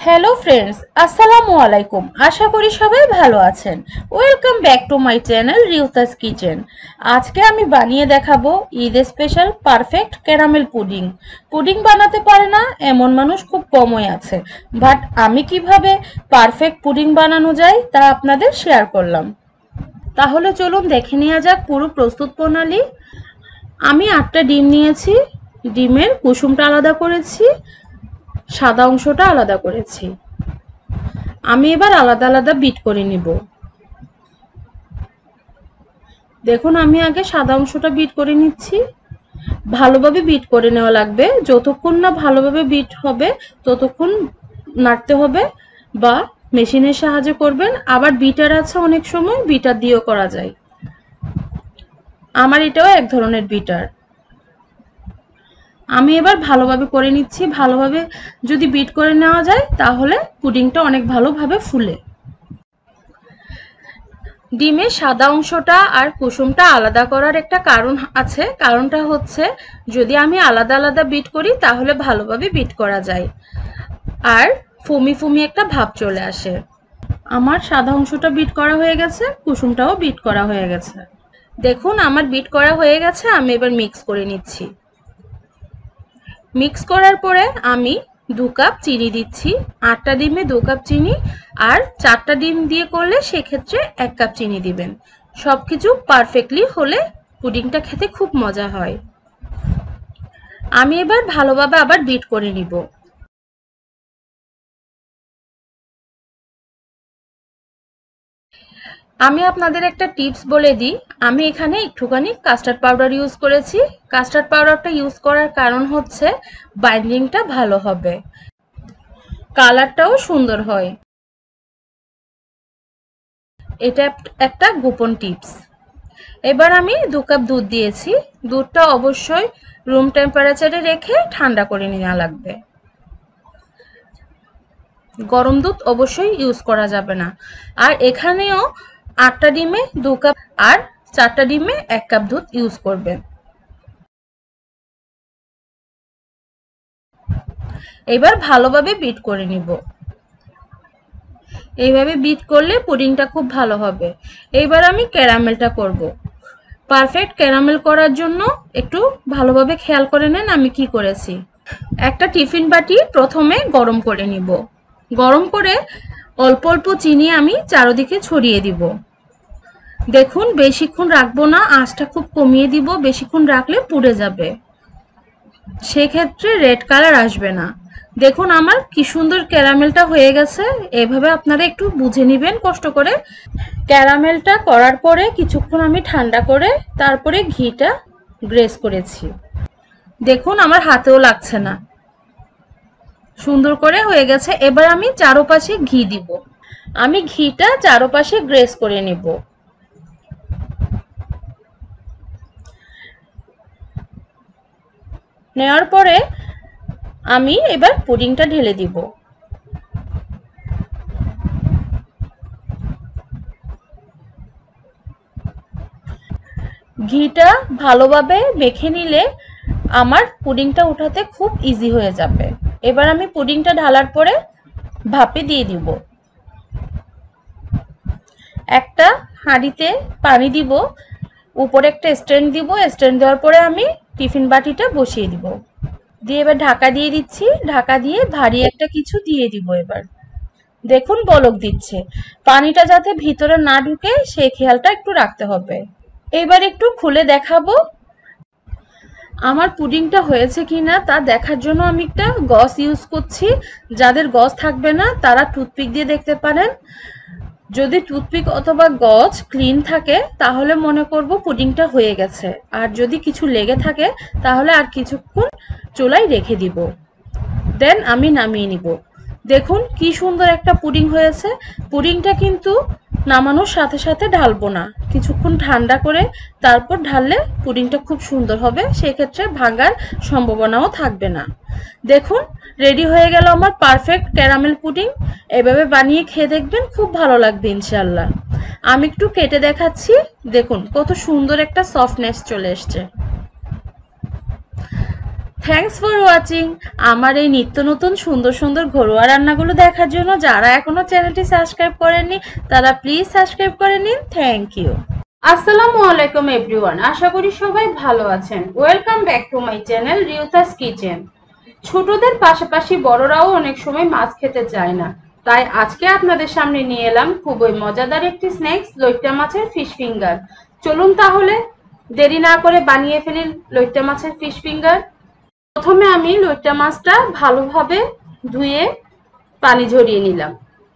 Hello friends, আসসালামু আলাইকুম। আশা করি সবাই ভালো আছেন। Welcome back to my channel রিউতাস kitchen. আজকে আমি বানিয়ে দেখাবো Eid special perfect caramel pudding. Pudding বানাতে পারে না এমন মানুষ খুব কমই আছে, বাট আমি কিভাবে পারফেক্ট পুডিং বানানো যায় তা আপনাদের শেয়ার করলাম। তাহলে চলুন দেখে নেওয়া যাক পুরো প্রস্তুত প্রণালী। আমি 8টা ডিম নিয়েছি, ডিমের কুসুমটা আলাদা করেছি, সাদা অংশটা আলাদা করেছি। আমি এবার আলাদা আলাদা বিট করে নিব। দেখুন আমি আগে সাদা অংশটা বিট করে নিচ্ছি। ভালোভাবে বিট করে নেওয়া লাগবে, যতক্ষণ না ভালোভাবে বিট হবে ততক্ষণ নাড়তে হবে, বা মেশিনের সাহায্যে করবেন। আবার বিটার আছে, অনেক সময় বিটার দিয়েও করা যায়। আমার এটাও এক ধরনের বিটার। আমি এবার ভালোভাবে করে নিচ্ছি। ভালোভাবে যদি বিট করে নেওয়া যায় তাহলে পুডিংটা অনেক ভালোভাবে ফুলে। ডিমের সাদা অংশটা আর কুসুমটা আলাদা করার একটা কারণ আছে। কারণটা হচ্ছে যদি আমি আলাদা আলাদা বিট করি তাহলে ভালোভাবে বিট করা যায় আর ফুমি ফুমি একটা ভাব চলে আসে। আমার সাদা অংশটা বিট করা হয়ে গেছে, কুসুমটাও বিট করা হয়ে গেছে। দেখুন আমার বিট করা হয়ে গেছে। আমি এবার মিক্স করে নিচ্ছি। মিক্স করার পরে আমি 2 কাপ চিনি দিচ্ছি। 8টা ডিমে 2 কাপ চিনি, আর 4টা ডিম দিয়ে করলে সেক্ষেত্রে 1 কাপ চিনি দিবেন। সবকিছু পারফেক্টলি হলে পুডিংটা খেতে খুব মজা হয়। আমি এবার ভালোভাবে আবার বিট করে নিব। আমি আপনাদের একটা টিপস বলে দিই। আমি এখানে একটুখানি কাস্টার্ড পাউডার ইউজ করেছি। কাস্টার্ড পাউডারটা ইউজ করার কারণ হচ্ছে বাইন্ডিংটা ভালো হবে, কালারটাও সুন্দর হয়। এটা একটা গোপন টিপস। এবার আমি 2 কাপ দুধ দিয়েছি। দুধটা অবশ্যই রুম টেম্পারেচারে রেখে ঠান্ডা করে নেওয়া লাগবে। গরম দুধ অবশ্যই ইউজ করা যাবে না। আর এখানেও 8টা ডিমে 2 কাপ আর 4টা ডিমে 1 কাপ দুধ ইউজ করবেন। এবার ভালোভাবে বিট করে নিব। এইভাবে বিট করলে পুডিংটা খুব ভালো হবে। এবার আমি ক্যারামেলটা করব। পারফেক্ট ক্যারামেল করার জন্য একটু ভালোভাবে খেয়াল করে নেন আমি কি করেছি। একটা টিফিন বাটি প্রথমে গরম করে নিব। গরম করে অল্প অল্প চিনি আমি চারদিকে ছড়িয়ে দিব। দেখুন বেশিক্ষণ রাখবো না, আঁচটা খুব কমিয়ে দিব। বেশিক্ষণ রাখলে পুড়ে যাবে, সেক্ষেত্রে রেড কালার আসবে না। দেখুন আমার কি সুন্দর ক্যারামেলটা হয়ে গেছে। এভাবে আপনারা একটু বুঝে নেবেন কষ্ট করে। ক্যারামেলটা করার পরে কিছুক্ষণ আমি ঠান্ডা করে তারপরে ঘিটা গ্রেস করেছি। দেখুন আমার হাতেও লাগছে না, সুন্দর করে হয়ে গেছে। এবার আমি চারপাশে ঘি দিব। আমি ঘিটা চারপাশে গ্রেস করে নেব। নেওয়ার পরে আমি এবার পুডিংটা ঢেলে দিব। ঘিটা ভালোভাবে মেখে নিলে আমার পুডিংটা উঠাতে খুব ইজি হয়ে যাবে। এবার আমি পুডিংটা ঢালার পরে ভাপে দিয়ে দিব। একটা হাঁড়িতে পানি দিব, উপরে একটা স্ট্যান্ড দিব। স্ট্যান্ড দেওয়ার পরে আমি টিফিন বাটিটা বসিয়ে দিব। দিয়ে এবার ঢাকা দিয়ে দিচ্ছি। ঢাকা দিয়ে ভারী একটা কিছু দিয়ে দিব। এবার দেখুন বলক দিচ্ছে। পানিটা যাতে ভিতরে না ঢুকে সেই খেয়ালটা একটু রাখতে হবে। এবার একটু খুলে দেখাবো আমার পুডিংটা হয়েছে কিনা তা দেখার জন্য আমি একটা গজ ইউজ করছি। যাদের গজ থাকবে না তারা টুথপিক দিয়ে দেখতে পারেন। যদি টুথপিক অথবা গজ ক্লিন থাকে তাহলে মনে করব পুডিংটা হয়ে গেছে, আর যদি কিছু লেগে থাকে তাহলে আর কিছুক্ষণ চুলায় রেখে দিব, দেন আমি নামিয়ে নিব। দেখুন কি সুন্দর একটা পুডিং হয়েছে। পুডিংটা কিন্তু নামানোর সাথে সাথে ঢালবো না, কিছুক্ষণ ঠান্ডা করে তারপর ঢাললে পুডিংটা খুব সুন্দর হবে, সেক্ষেত্রে ভাঙার সম্ভাবনাও থাকবে না। দেখুন রেডি হয়ে গেল আমার পারফেক্ট ক্যারামেল পুডিং। এভাবে বানিয়ে খেয়ে দেখবেন, খুব ভালো লাগবে ইনশাল্লাহ। আমি একটু কেটে দেখাচ্ছি। দেখুন কত সুন্দর একটা সফটনেস চলে এসছে। Thanks for watching. আমার এই নিত্য নতুন সুন্দর সুন্দর ঘরোয়া রান্নাগুলো দেখার জন্য যারা এখনো চ্যানেলটি সাবস্ক্রাইব করেননি তারা প্লিজ সাবস্ক্রাইব করে নিন। Thank you. আসসালামু আলাইকুম এভরিওয়ান, আশা করি সবাই ভালো আছেন। Welcome back to my channel Riuthas kitchen. ছোটদের পাশাপাশি বড়রাও অনেক সময় মাছ খেতে চায় না, তাই আজকে আপনাদের সামনে নিয়ে এলাম খুবই মজাদার একটি স্ন্যাক্স, লইট্টা মাছের ফিশ ফিঙ্গার। চলুন তাহলে দেরি না করে বানিয়ে ফেলি লইট্টা মাছের ফিশ ফিঙ্গার। প্রথমে আমি লইট্টা মাছটা ভালোভাবে ধুয়ে পানি ঝরিয়ে নিলাম।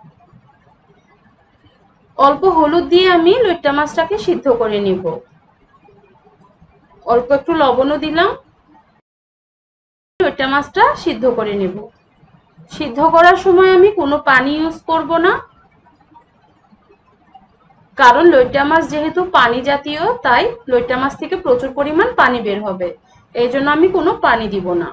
অল্প হলুদ দিয়ে আমি লইট্টা মাছটাকে সিদ্ধ করে নিব। অল্প একটু লবণও দিলাম। লইট্টা মাছটা সিদ্ধ করে নেব। সিদ্ধ করার সময় আমি কোনো পানি ইউজ করব না, কারণ লইট্টা মাছ যেহেতু পানি জাতীয়, তাই লইট্টা মাছ থেকে প্রচুর পরিমাণ পানি বের হবে, এই জন্য আমি কোনো পানি দিব না।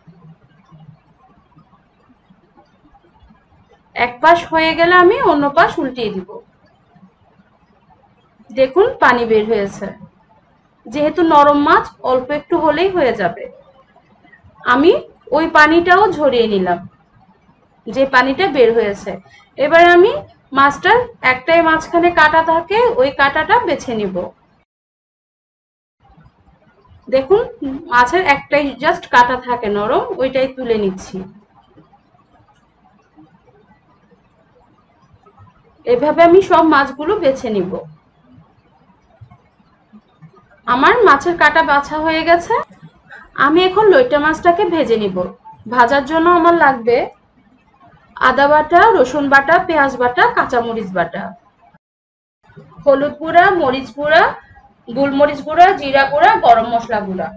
এক পাশ হয়ে গেলে আমি অন্য পাশ উল্টিয়ে দিব। দেখুন পানি বের হয়েছে। যেহেতু নরম মাছ, অল্প একটু হলেই হয়ে যাবে। আমি ওই পানিটাও ঝরিয়ে নিলাম, যে পানিটা বের হয়েছে। এবার আমি মাছটার একটাই মাঝখানে কাটা থাকে, ওই কাটাটা বেছে নিব। দেখুন মাছের একটাই জাস্ট কাটা থাকে নরম, ওইটাই তুলে নিচ্ছি। এভাবে আমি সব মাছগুলো বেছে নিব। আমার মাছের কাটা বাছা হয়ে গেছে। আমি এখন লইট্টা মাছটাকে ভেজে নিব। ভাজার জন্য আমার লাগবে আদা বাটা, রসুন বাটা, পেঁয়াজ বাটা, কাঁচামরিচ বাটা, হলুদ গুঁড়া, মরিচ গুঁড়া, গোলমরিচ গুঁড়া, জিরা গুঁড়া, গরম মশলা গুঁড়া,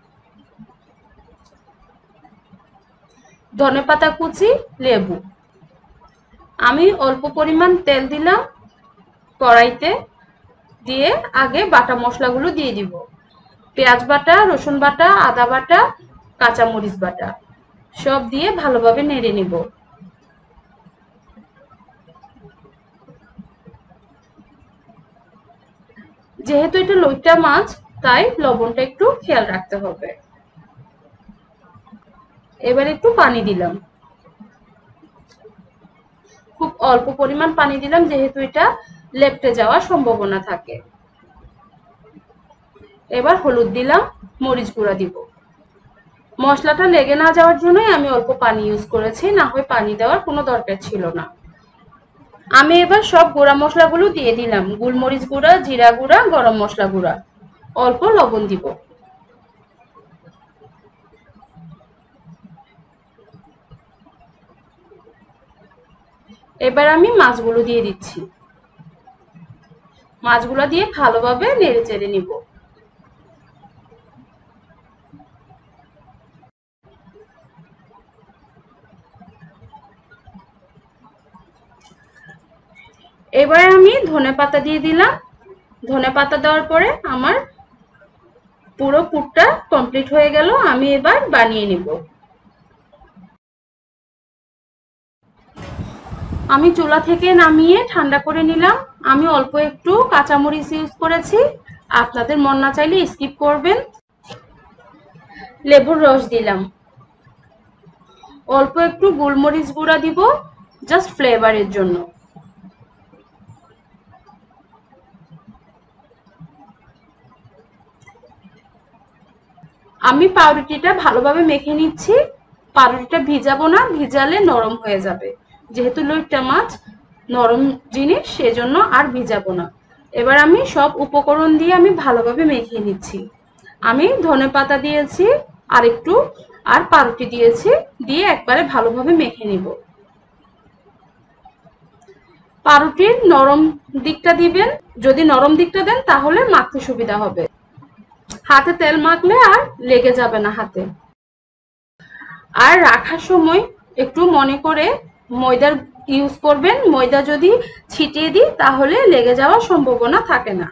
ধনেপাতা কুচি, লেবু। আমি অল্প পরিমাণ তেল দিলাম কড়াইতে, দিয়ে আগে বাটা মশলাগুলো দিয়ে দিব। পেঁয়াজ বাটা, রসুন বাটা, আদা বাটা, কাঁচামরিচ বাটা সব দিয়ে ভালোভাবে নেড়ে নিব। যেহেতু এটা লইট্টা মাছ, তাই লবণটা একটু খেয়াল রাখতে হবে। এবার একটু পানি দিলাম, খুব অল্প পরিমাণ পানি দিলাম, যেহেতু এটা লেপ্টে যাওয়ার সম্ভাবনা থাকে। এবার হলুদ দিলাম, মরিচ গুঁড়া দিব। মশলাটা লেগে না যাওয়ার জন্যই আমি অল্প পানি ইউজ করেছি, না হয় পানি দেওয়ার কোনো দরকার ছিল না। আমি এবার সব গুঁড়া মশলাগুলো দিয়ে দিলাম, গোলমরিচ গুঁড়া, জিরা গুঁড়া, গরম মশলা গুঁড়া, অল্প লবণ দিব। এবার আমি মাছগুলো দিয়ে দিচ্ছি। মাছগুলো দিয়ে ভালোভাবে নেড়ে চেড়ে নিব। এবার আমি ধনেপাতা দিয়ে দিলাম। ধনেপাতা দেওয়ার পরে আমার পুরো পুরটা কমপ্লিট হয়ে গেল। আমি এবার বানিয়ে নিব। আমি চুলা থেকে নামিয়ে ঠান্ডা করে নিলাম। আমি অল্প একটু কাঁচামরিচ ইউজ করেছি, আপনাদের মন না চাইলে স্কিপ করবেন। লেবুর রস দিলাম। অল্প একটু গোলমরিচ গুঁড়া দিব, জাস্ট ফ্লেভারের জন্য। আমি পাউরুটিটা ভালোভাবে মেখে নিচ্ছি। পাউরুটিটা ভিজাবো না, ভিজালে নরম হয়ে যাবে। যেহেতু লইট্টা মাছ নরম জিনিস, সেজন্য আর ভিজাবো না। এবার আমি সব উপকরণ দিয়ে আমি ভালোভাবে মেখে নিচ্ছি। আমি ধনেপাতা দিয়েছি আর একটু, আর পাউরুটি দিয়েছি, দিয়ে একবারে ভালোভাবে মেখে নিব। পাউরুটির নরম দিকটা দিবেন, যদি নরম দিকটা দেন তাহলে মাখতে সুবিধা হবে। হাতে তেল মাখলে আর লেগে যাবে না হাতে। আর রাখার সময় একটু মনে করে ময়দার ইউজ করবেন। ময়দা যদি ছিটিয়ে দিই তাহলে লেগে যাওয়ার সম্ভাবনা থাকে না।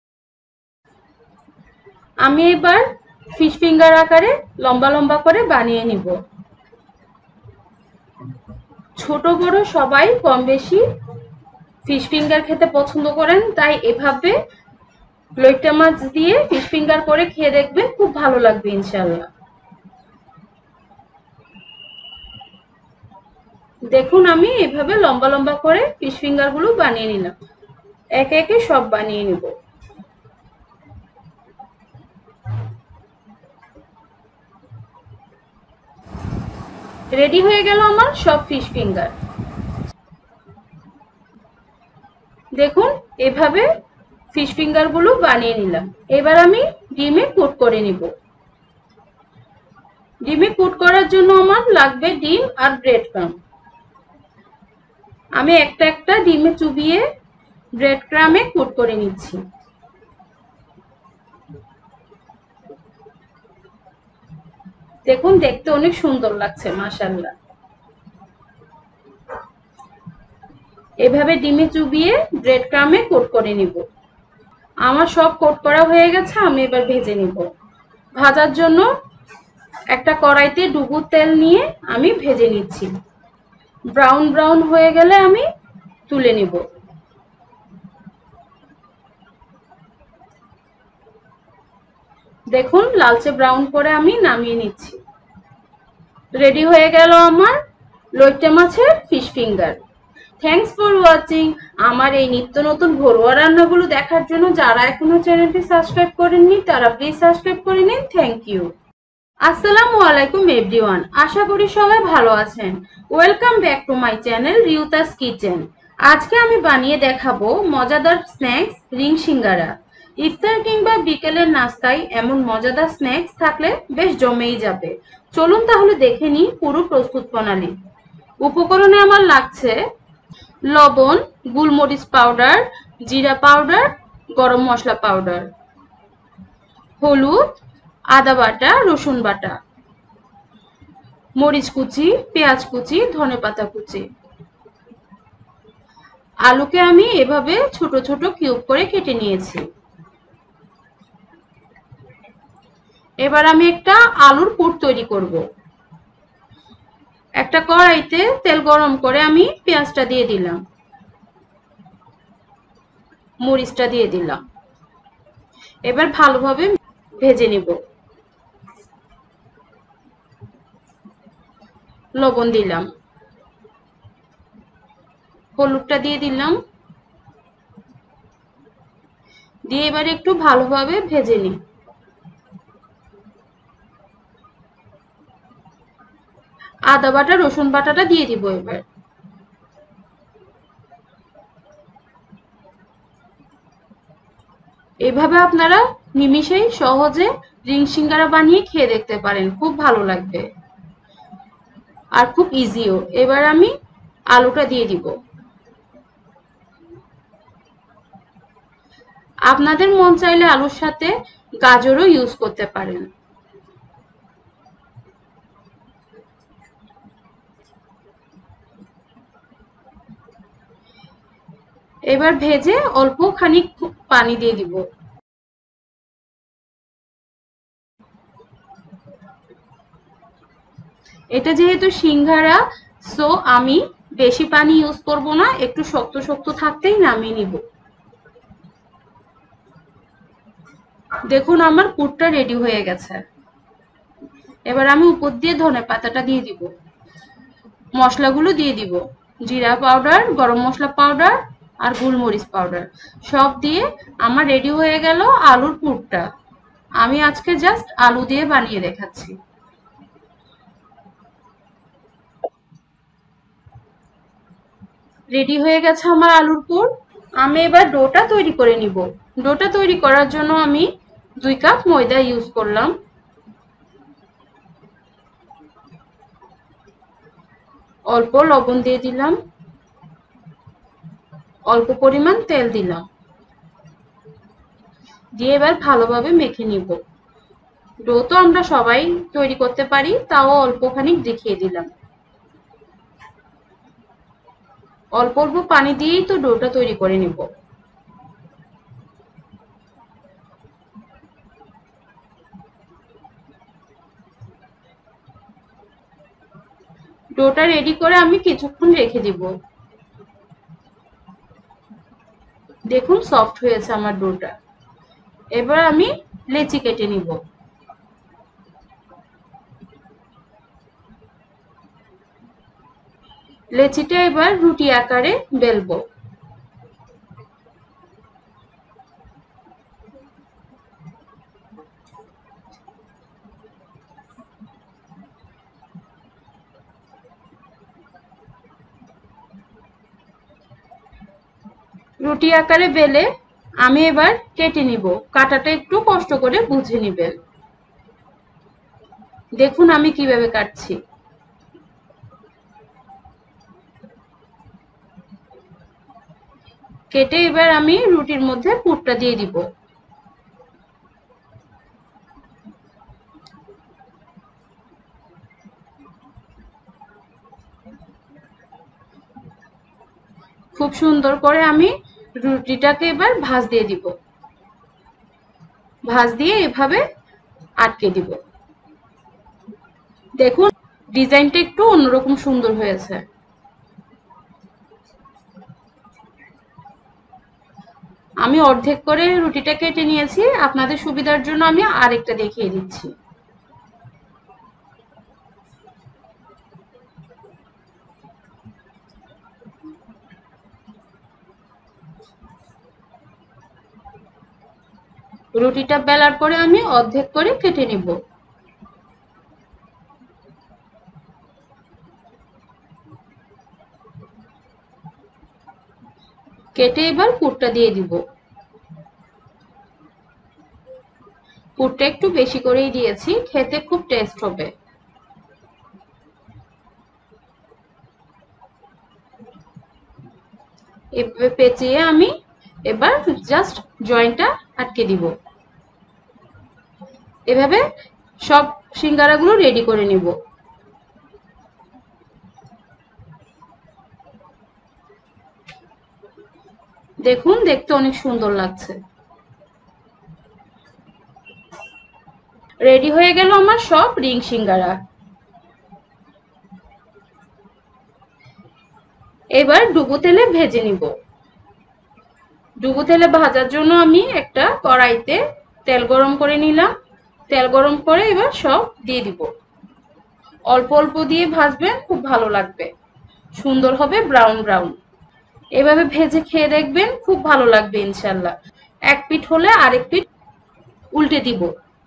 আমি এবার ফিশ ফিঙ্গার আকারে লম্বা লম্বা করে বানিয়ে নিব। ছোট বড় সবাই কম বেশি ফিশ ফিঙ্গার খেতে পছন্দ করেন, তাই এভাবে লইট্টা মাছ দিয়ে ফিশ ফিঙ্গার করে খেয়ে দেখবেন, খুব ভালো লাগবে ইনশাআল্লাহ। দেখুন আমি এভাবে লম্বা লম্বা করে ফিশ ফিঙ্গার গুলো বানিয়ে নিলাম। একে একে সব বানিয়ে নিব। রেডি হয়ে গেল আমার সব ফিশ ফিঙ্গার। দেখুন এভাবে ফিশ ফিঙ্গার গুলো বানিয়ে নিলাম। এবার আমি ডিমে কোট করে নিব। ডিমে কোট করার জন্য আমার লাগবে ডিম আর ব্রেড ক্রাম্ব। আমি একটা একটা ডিমে চুবিয়ে ব্রেড ক্রাম্বে কোট করে নিচ্ছি। দেখুন দেখতে অনেক সুন্দর লাগছে মাশাআল্লাহ। এভাবে ডিমে চুবিয়ে ব্রেড ক্রাম্বে কোট করে নিব। আমার সব কোট করা হয়ে গেছে, আমি এবার ভেজে নিব। ভাজার জন্য একটা কড়াইতে ডুবো তেল নিয়ে আমি ভেজে নিচ্ছি। ব্রাউন ব্রাউন হয়ে গেলে আমি তুলে নিব। দেখুন লালচে ব্রাউন করে আমি নামিয়ে নিচ্ছি। রেডি হয়ে গেল আমার লইট্টা মাছের fish finger. Thanks for watching. আমার এই নিত্য নতুন ঘরোয়া রান্নাগুলো দেখার জন্য যারা এখনো চ্যানেলটি সাবস্ক্রাইব করেননি তারা প্লিজ সাবস্ক্রাইব করে নিন। Thank you. আসসালামু আলাইকুম এভরিওয়ান। আশা করি সবাই ভালো আছেন। Welcome back to my channel রিউতাস kitchen. আজকে আমি বানিয়ে দেখাবো মজাদার স্ন্যাক্স রিং সিঙ্গারা। ইফতার কিংবা বিকেলের নাস্তায় এমন মজাদার স্ন্যাক্স থাকলে বেশ জমেই যাবে। চলুন তাহলে দেখে নিই পুরো প্রস্তুত প্রণালী। উপকরণে আমার লাগছে লবণ, গোলমরিচ পাউডার, জিরা পাউডার, গরম মশলা পাউডার, হলুদ, আদা বাটা, রসুন বাটা, মরিচ কুচি, পেঁয়াজ কুচি, ধনেপাতা কুচি। আলুকে আমি এভাবে ছোট ছোট কিউব করে কেটে নিয়েছি। এবার আমি একটা আলুর পুর তৈরি করব। একটা কড়াইতে তেল গরম করে আমি পেঁয়াজটা দিয়ে দিলাম, মরিচটা দিয়ে দিলাম। এবার ভালোভাবে ভেজে নিব। লবণ দিলাম, হলুদটা দিয়ে দিলাম, দিয়ে এবার একটু ভালোভাবে ভেজে নিই। আদা বাটা রসুন বাটাটা দিয়ে দিব। এবার এভাবে আপনারা নিমিষেই সহজে রিং সিঙ্গারা বানিয়ে খেয়ে দেখতে পারেন, খুব ভালো লাগবে আর খুব ইজিও। এবার আমি আলুটা দিয়ে দিব। আপনাদের মন চাইলে আলুর সাথে গাজরও ইউজ করতে পারেন। এবার ভেজে অল্প খানিক পানি দিয়ে দিব। এটা যেহেতু সিঙ্গারা, সো আমি বেশি পানি ইউজ করব না, একটু শক্ত শক্ত থাকতেই নামিয়ে নিব। দেখুন আমার পুরটা রেডি হয়ে গেছে। এবার আমি উপর দিয়ে ধনেপাতাটা দিয়ে দিব। মশলাগুলো দিয়ে দিব, জিরা পাউডার, গরম মশলা পাউডার আর গোলমরিচ পাউডার সব দিয়ে আমার রেডি হয়ে গেল আলুর পুরটা। আমি আজকে জাস্ট আলু দিয়ে বানিয়ে দেখাচ্ছি। রেডি হয়ে গেছে আমার আলুর পুর। আমি এবার ডোটা তৈরি করে নিব। ডোটা তৈরি করার জন্য আমি 2 কাপ ময়দা ইউজ করলাম। অল্প লবণ দিয়ে দিলাম, অল্প পরিমাণ তেল দিলাম, দিয়ে এবার ভালোভাবে মেখে নিব। ডো তো আমরা সবাই তৈরি করতে পারি, তাও অল্পখানি দেখিয়ে দিলাম। অল্প অল্প পানি দিয়েই তো ডোটা তৈরি করে নিব। ডোটা রেডি করে আমি কিছুক্ষণ রেখে দিব। দেখুন সফট হয়েছে আমার ডোটা। এবার আমি লেচি কেটে নিব। লেচিটা এবার রুটি আকারে বেলবো। রুটি আকারে বেলে আমি এবার কেটে নিব। কাটাটা একটু কষ্ট করে বুঝে নিবেন। দেখুন আমি কিভাবে কাটছি। কেটে এবার আমি রুটির মধ্যে পুরটা দিয়ে দিব। খুব সুন্দর করে আমি রুটিটাকে এবার ভাঁজ দিয়ে দিব। ভাঁজ দিয়ে এভাবে আটকে দিব। দেখুন ডিজাইনটা একটু অন্যরকম সুন্দর হয়েছে। আমি অর্ধেক করে রুটিটা কেটে নিয়েছি। আপনাদের সুবিধার জন্য আমি আরেকটা দেখিয়ে দিচ্ছি। রুটিটা বেলার পরে আমি অর্ধেক করে কেটে নিব। কেটে এবার পুরটা দিয়ে দিব। পুরটা একটু বেশি করেই দিয়েছি, খেতে খুব টেস্ট হবে। এভাবে পেঁচিয়ে আমি এবার জাস্ট জয়েন্টটা আটকে দিব। এভাবে সব সিঙ্গারাগুলো রেডি করে নিব। দেখুন দেখতে অনেক সুন্দর লাগছে। রেডি হয়ে গেল আমার সব রিং সিঙ্গারা। এবার ডুবো তেলে ভেজে নিব। ডুবো তেলে ভাজার জন্য আমি একটা কড়াইতে তেল গরম করে নিলাম। তেল গরম করে এবার সব দিয়ে দিব। অল্প অল্প দিয়ে ভাজবেন, খুব ভালো লাগবে, সুন্দর হবে ব্রাউন ব্রাউন। এভাবে ভেজে খেয়ে দেখবেন, খুব ভালো লাগবে ইনশাল্লাহ। এক পিঠ হলে আরেক পিঠ উল্টে দিব।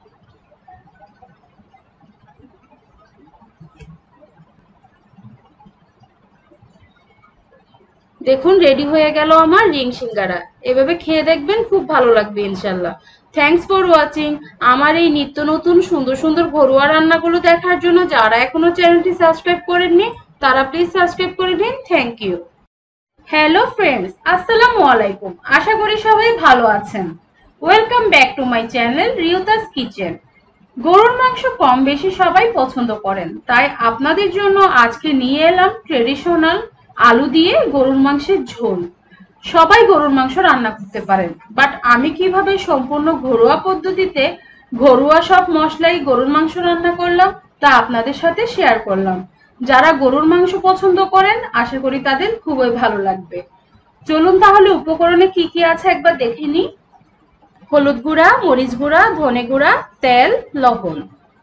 দেখুন রেডি হয়ে গেল আমার রিং সিঙ্গারা। এভাবে খেয়ে দেখবেন, খুব ভালো লাগবে ইনশাল্লাহ। Thanks for watching. আমার এই নিত্য নতুন সুন্দর সুন্দর ঘরোয়া রান্নাগুলো দেখার জন্য যারা এখনো চ্যানেলটি সাবস্ক্রাইব করেননি তারা প্লিজ সাবস্ক্রাইব করে দিন। Thank you. হ্যালো ফ্রেন্ডস, আসসালামু আলাইকুম। আশা করি সবাই ভালো আছেন। Welcome back to my channel রিয়তাস কিচেন। গরুর মাংস কম বেশি সবাই পছন্দ করেন, তাই আপনাদের জন্য আজকে নিয়ে এলাম ট্রেডিশনাল আলু দিয়ে গরুর মাংসের ঝোল। সবাই গরুর মাংস রান্না করতে পারেন, বাট আমি কিভাবে সম্পূর্ণ ঘরোয়া পদ্ধতিতে ঘরোয়া সব মশলাই গরুর মাংস রান্না করলাম তা আপনাদের সাথে শেয়ার করলাম। যারা গরুর মাংস পছন্দ করেন আশা করি তাদের খুবই ভালো লাগবে। চলুন তাহলে উপকরণে কি কি আছে একবার দেখে নিই। হলুদ গুঁড়া, মরিচ গুঁড়া, ধনে গুঁড়া, তেল, লবণ।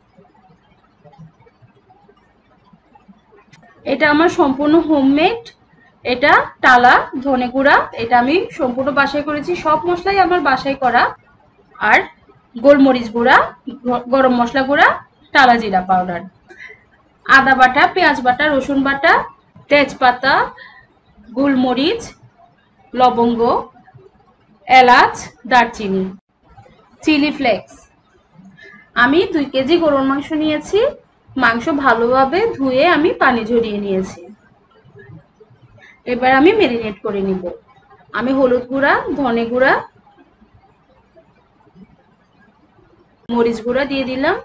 এটা আমার সম্পূর্ণ হোমমেড। এটা টালা ধনে গুঁড়া, এটা আমি সম্পূর্ণ বাসায় করেছি। সব মশলাই আমার বাসায় করা। আর গোলমরিচ গুঁড়া, গরম মশলা গুঁড়া, টালা জিরা পাউডার, আদা বাটা, পেঁয়াজ বাটা, রসুন বাটা, তেজপাতা, গোলমরিচ, লবঙ্গ, এলাচ, দারচিনি, চিলি ফ্লেক্স। আমি 2 কেজি গরুর মাংস নিয়েছি। মাংস ভালোভাবে ধুয়ে আমি পানি ঝরিয়ে নিয়েছি। এবার আমি ম্যারিনেট করে নিব। আমি হলুদ গুঁড়া, ধনে গুঁড়া, মরিচ গুঁড়া দিয়ে দিলাম।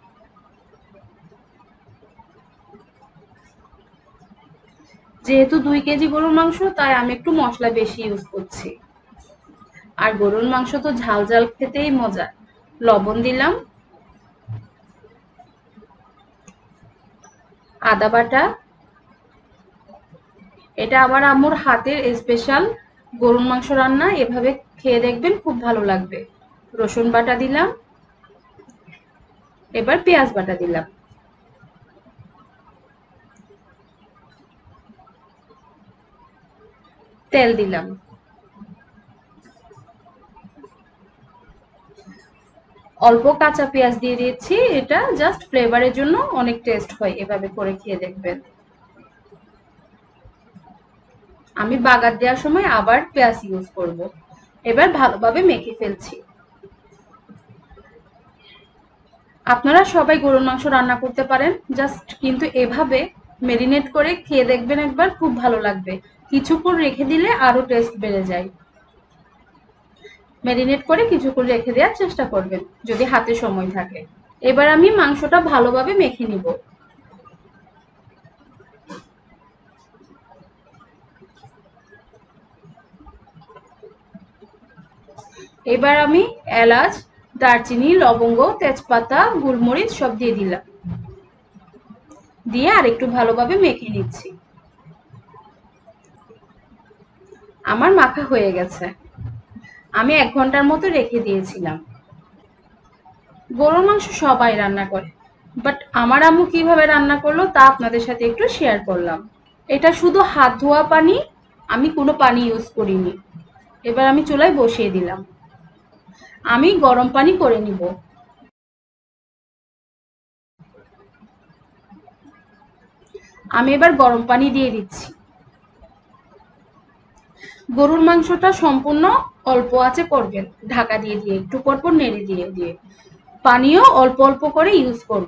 যেহেতু 2 কেজি গরুর মাংস তাই আমি একটু মশলা বেশি ইউজ করছি। আর গরুর মাংস তো ঝাল ঝাল খেতেই মজা। লবণ দিলাম, আদা বাটা, এটা আমার আম্মুর হাতের স্পেশাল গরুর মাংস রান্না, এভাবে খেয়ে দেখবেন, খুব ভালো লাগবে। রসুন বাটা দিলাম, এবার পেঁয়াজ বাটা দিলাম। তেল দিলাম। অল্প কাঁচা পেঁয়াজ দিয়ে দিয়েছি, এটা জাস্ট ফ্লেভারের জন্য, অনেক টেস্ট হয়, এভাবে করে খেয়ে দেখবেন। আমি বাগার দেওয়ার সময় আবার পেঁয়াজ ইউজ করব। এবার ভালোভাবে মেখে ফেলছি। আপনারা সবাই গরুর মাংস রান্না করতে পারেন, জাস্ট কিন্তু এভাবে মেরিনেট করে খেয়ে দেখবেন একবার, খুব ভালো লাগবে। কিছুক্ষণ রেখে দিলে আরো টেস্ট বেড়ে যায়। মেরিনেট করে কিছুক্ষণ রেখে দেওয়ার চেষ্টা করবেন যদি হাতে সময় থাকে। এবার আমি মাংসটা ভালোভাবে মেখে নিব। এবার আমি এলাচ, দারচিনি, লবঙ্গ, তেজপাতা, গোলমরিচ সব দিয়ে দিলাম। দিয়ে আর একটু ভালোভাবে মেখে নিচ্ছি। আমার মাখা হয়ে গেছে। আমি 1 ঘন্টার মতো রেখে দিয়েছিলাম। গরুর মাংস সবাই রান্না করে, বাট আমার আম্মু কিভাবে রান্না করলো তা আপনাদের সাথে একটু শেয়ার করলাম। এটা শুধু হাত ধোয়া পানি, আমি কোনো পানি ইউজ করিনি। এবার আমি চুলায় বসিয়ে দিলাম। আমি গরম পানি করে নিব। আমি এবার গরম পানি দিয়ে দিচ্ছি। গরুর মাংসটা সম্পূর্ণ অল্প আঁচে করবেন, ঢাকা দিয়ে দিয়ে একটু পরপর নেড়ে দিয়ে দিয়ে। পানিও অল্প অল্প করে ইউজ করব।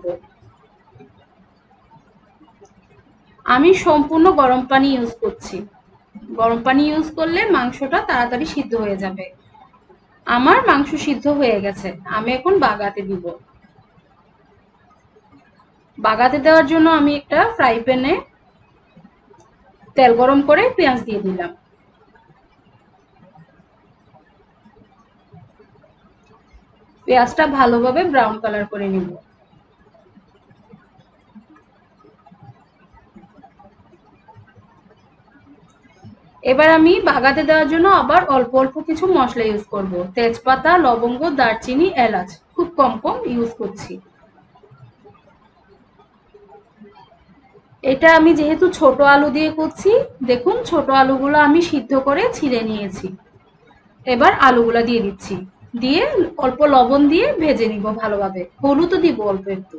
আমি সম্পূর্ণ গরম পানি ইউজ করছি। গরম পানি ইউজ করলে মাংসটা তাড়াতাড়ি সিদ্ধ হয়ে যাবে। আমার মাংস সিদ্ধ হয়ে গেছে, আমি এখন বাগাতে দিব। বাগাতে দেওয়ার জন্য আমি একটা ফ্রাই প্যানে তেল গরম করে পেঁয়াজ দিয়ে দিলাম। পেঁয়াজটা ভালোভাবে ব্রাউন কালার করে নিব। এবার আমি বাগাতে দেওয়ার জন্য আবার অল্প অল্প কিছু মশলা ইউজ করব। তেজপাতা, লবঙ্গ, দারচিনি, এলাচ খুব কম কম ইউজ করছি। এটা আমি যেহেতু ছোট আলু দিয়ে করছি, দেখুন ছোট আলুগুলো আমি সিদ্ধ করে ছিলে নিয়েছি। এবার আলুগুলা দিয়ে দিচ্ছি, দিয়ে অল্প লবণ দিয়ে ভেজে নিব ভালোভাবে। হলুদও দিব অল্প একটু।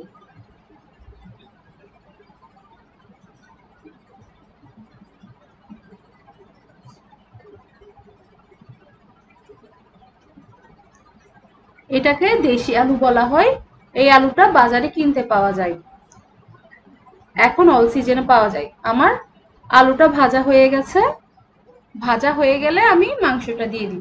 এটাকে দেশি আলু বলা হয়। এই আলুটা বাজারে কিনতে পাওয়া যায়, এখন অল সিজনে পাওয়া যায়। আমার আলুটা ভাজা হয়ে গেছে। ভাজা হয়ে গেলে আমি মাংসটা দিয়ে দিব।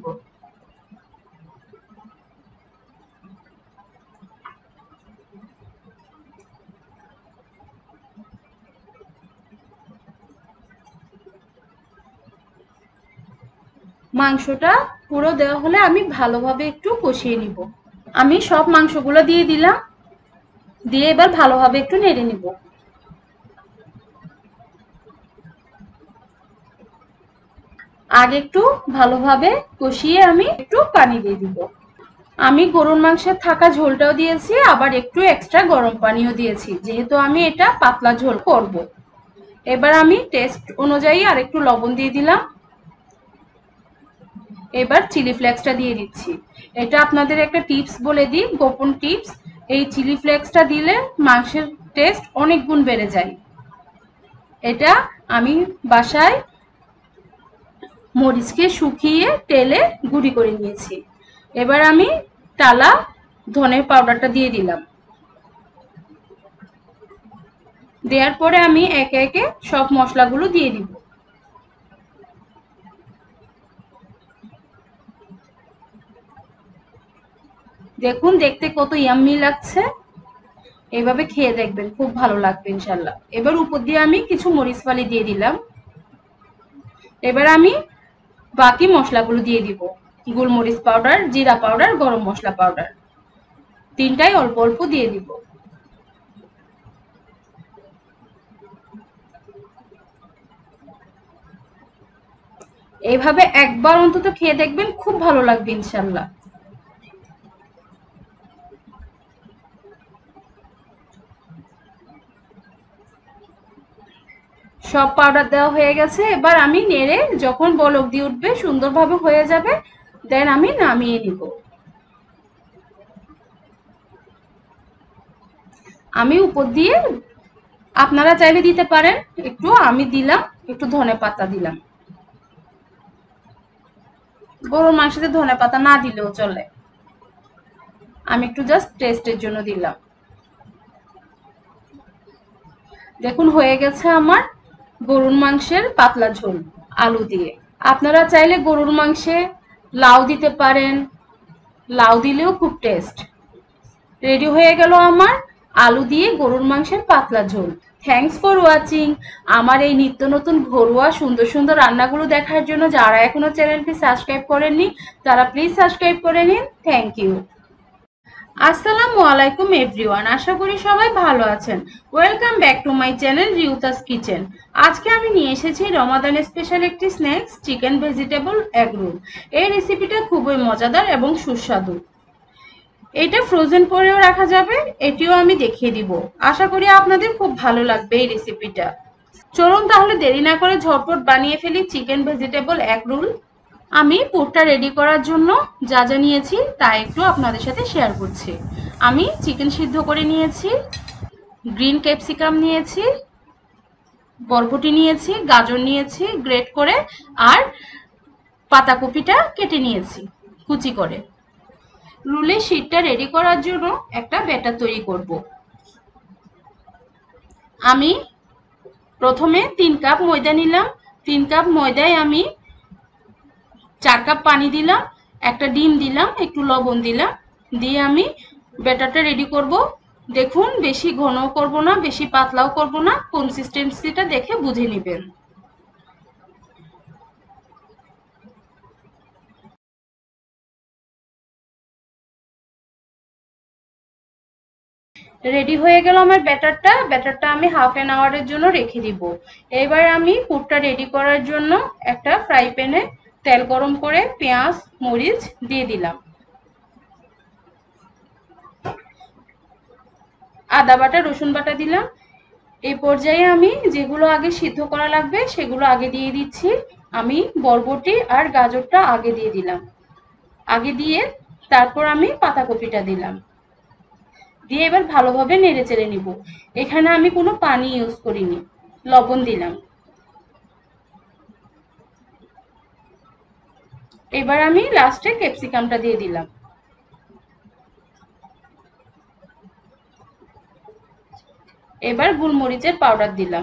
মাংসটা পুরো দেওয়া হলে আমি ভালোভাবে একটু কষিয়ে নিব। আমি সব মাংসগুলো দিয়ে দিলাম, দিয়ে এবার ভালোভাবে একটু নেড়ে নিব। আগে একটু ভালোভাবে কষিয়ে আমি একটু পানি দিয়ে দিব। আমি গরুর মাংসের থাকা ঝোলটাও দিয়েছি, আবার একটু এক্সট্রা গরম পানিও দিয়েছি, যেহেতু আমি এটা পাতলা ঝোল করব। এবার আমি টেস্ট অনুযায়ী আর একটু লবণ দিয়ে দিলাম। এবার চিলি ফ্লেক্সটা দিয়ে দিচ্ছি। এটা আপনাদের একটা টিপস বলে দিই, গোপন টিপস। এই চিলি ফ্লেক্সটা দিলে মাংসের টেস্ট অনেক গুণ বেড়ে যায়। এটা আমি বাসায় মরিচকে শুকিয়ে তেলে গুঁড়ি করে নিয়েছি। এবার আমি টালা ধনের পাউডারটা দিয়ে দিলাম। দেওয়ার পরে আমি একে একে সব মশলাগুলো দিয়ে দিব। দেখুন দেখতে কত ইয়াম্মি লাগছে। এভাবে খেয়ে দেখবেন, খুব ভালো লাগবে ইনশাল্লাহ। এবার উপর দিয়ে আমি কিছু মরিচ ফালি দিয়ে দিলাম। এবার আমি বাকি মশলাগুলো দিয়ে দিব। গোলমরিচ পাউডার, জিরা পাউডার, গরম মশলা পাউডার, তিনটাই অল্প অল্প দিয়ে দিব। এইভাবে একবার অন্তত খেয়ে দেখবেন, খুব ভালো লাগবে ইনশাল্লাহ। সব পাউডার দেওয়া হয়ে গেছে। এবার আমি নেড়ে যখন বলক দিয়ে উঠবে, সুন্দরভাবে হয়ে যাবে, দেন আমি নামিয়ে নিব। আমি উপর দিয়ে, আপনারা চাইলে দিতে পারেন একটু, আমি দিলাম একটু ধনেপাতা দিলাম। গরুর মাংসতে ধনেপাতা না দিলেও চলে, আমি একটু জাস্ট টেস্টের জন্য দিলাম। দেখুন হয়ে গেছে আমার গরুর মাংসের পাতলা ঝোল আলু দিয়ে। আপনারা চাইলে গরুর মাংসে লাউ দিতে পারেন, লাউ দিলেও খুব টেস্ট। রেডি হয়ে গেল আমার আলু দিয়ে গরুর মাংসের পাতলা ঝোল। Thanks for watching. আমার এই নিত্য নতুন ঘরোয়া সুন্দর সুন্দর রান্নাগুলো দেখার জন্য যারা এখনো চ্যানেলটি সাবস্ক্রাইব করেননি তারা প্লিজ সাবস্ক্রাইব করে নিন। Thank you. আসসালামু আলাইকুম এভরিওয়ান, আশা করি সবাই ভালো আছেন। Welcome back to my channel রিউতাস kitchen. আজকে আমি নিয়ে এসেছি রমাদানের স্পেশাল একটি snacks, chicken vegetable egg roll. এই রেসিপিটা খুবই মজাদার এবং সুস্বাদু। এটা ফ্রোজেন করেও রাখা যাবে, এটিও আমি দেখিয়ে দিব। আশা করি আপনাদের খুব ভালো লাগবে এই রেসিপিটা। চলুন তাহলে দেরি না করে ঝটপট বানিয়ে ফেলি চিকেন ভেজিটেবল এগ রোল। আমি পুরটা রেডি করার জন্য যা যা নিয়েছি তা একটু আপনাদের সাথে শেয়ার করছি। আমি চিকেন সিদ্ধ করে নিয়েছি, গ্রিন ক্যাপসিকাম নিয়েছি, বরবটি নিয়েছি, গাজর নিয়েছি গ্রেট করে, আর পাতাকপিটা কেটে নিয়েছি কুচি করে। রোলের শীটটা রেডি করার জন্য একটা ব্যাটার তৈরি করব। আমি প্রথমে 3 কাপ ময়দা নিলাম। 3 কাপ ময়দায় আমি 4 কাপ পানি দিলাম, একটা ডিম দিলাম, একটু লবণ দিলাম, দিয়ে আমি ব্যাটারটা রেডি করব। দেখুন বেশি ঘনও করব না, বেশি পাতলাও করব না, কনসিস্টেন্সিটা দেখে বুঝে নেবেন। রেডি হয়ে গেল আমার ব্যাটারটা আমি হাফ অ্যান আওয়ারের জন্য রেখে দিব। এবার আমি পুরটা রেডি করার জন্য একটা ফ্রাই প্যানে তেল গরম করে পেঁয়াজ মরিচ দিয়ে দিলাম, আদা বাটা রসুন বাটা দিলাম। এই পর্যায়ে আমি যেগুলো আগে সিদ্ধ করা লাগবে সেগুলো আগে দিয়ে দিচ্ছি। আমি বরবটি আর গাজরটা আগে দিয়ে দিলাম, আগে দিয়ে তারপর আমি পাতাকপিটা দিলাম, দিয়ে এবার ভালোভাবে নেড়ে চেড়ে নিব। এখানে আমি কোনো পানি ইউজ করিনি, লবণ দিলাম। এবার আমি লাস্টে ক্যাপসিকামটা দিয়ে দিলাম। এবার গোলমরিচের পাউডার দিলাম,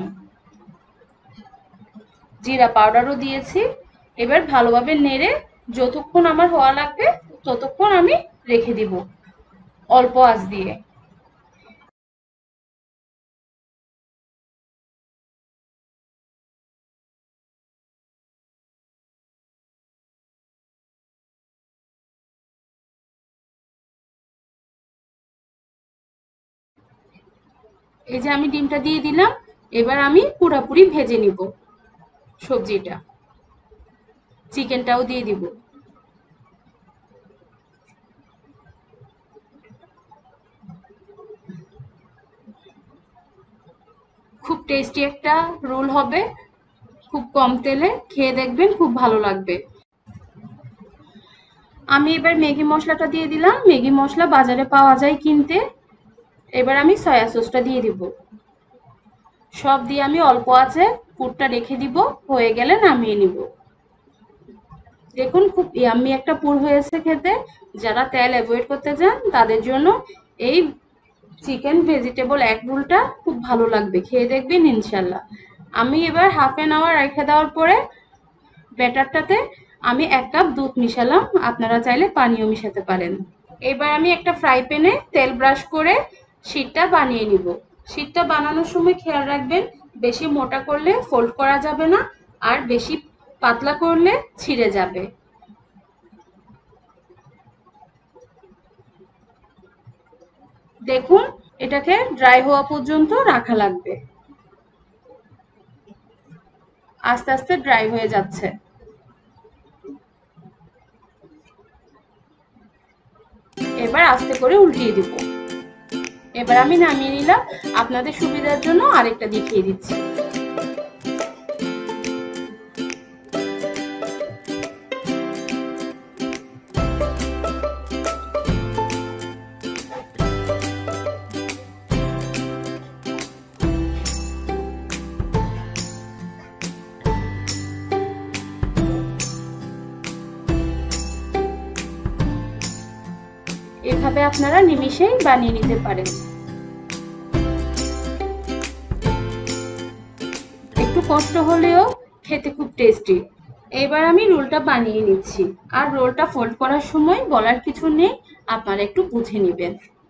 জিরা পাউডারও দিয়েছি। এবার ভালোভাবে নেড়ে যতক্ষণ আমার হওয়া লাগবে ততক্ষণ আমি রেখে দিব অল্প আঁচ দিয়ে। এই যে আমি ডিমটা দিয়ে দিলাম, এবার আমি পুরোপুরি ভেজে নিব সবজিটা, চিকেনটাও দিয়ে দিব। খুব টেস্টি একটা রোল হবে, খুব কম তেলে, খেয়ে দেখবেন খুব ভালো লাগবে। আমি এবার ম্যাগি মশলাটা দিয়ে দিলাম, ম্যাগি মশলা বাজারে পাওয়া যায় কিনতে। এবার আমি সয়া সসটা দিয়ে দিব, সব দিয়ে আমি অল্প আছে পুরটা রেখে দিব, হয়ে গেলে নামিয়ে নিব। দেখুন খুব ইয়াম্মি একটা পুর হয়েছে খেতে। যারা তেল অ্যাভয়েড করতে চান তাদের জন্য এই চিকেন ভেজিটেবল এগ রোলটা খুব ভালো লাগবে, খেয়ে দেখবেন ইনশাল্লাহ। আমি এবার হাফ অ্যান আওয়ার রেখে দেওয়ার পরে ব্যাটারটাতে আমি 1 কাপ দুধ মিশালাম, আপনারা চাইলে পানিও মিশাতে পারেন। এবার আমি একটা ফ্রাই প্যানে তেল ব্রাশ করে শীটটা বানিয়ে নিব। শীটটা বানানোর সময় খেয়াল রাখবেন বেশি মোটা করলে ফোল্ড করা যাবে না, আর বেশি পাতলা করলে ছিঁড়ে যাবে। দেখুন এটাকে ড্রাই হওয়া পর্যন্ত রাখা লাগবে, আস্তে আস্তে ড্রাই হয়ে যাচ্ছে। এবার আস্তে করে উল্টিয়ে দিব। এবার আমি নামিয়ে নিলাম, আপনাদের সুবিধার জন্য আরেকটা দেখিয়ে দিচ্ছি। এভাবে আপনারা নিমিষেই বানিয়ে নিতে পারেন। একটু কষ্ট হলেও খেতে খুব টেস্টি। এবার আমি রোলটা বানিয়ে নিচ্ছি। আর রোলটা ফোল্ড করার সময় বলার কিছু নেই, আপনারা একটু বুঝে নেবেন।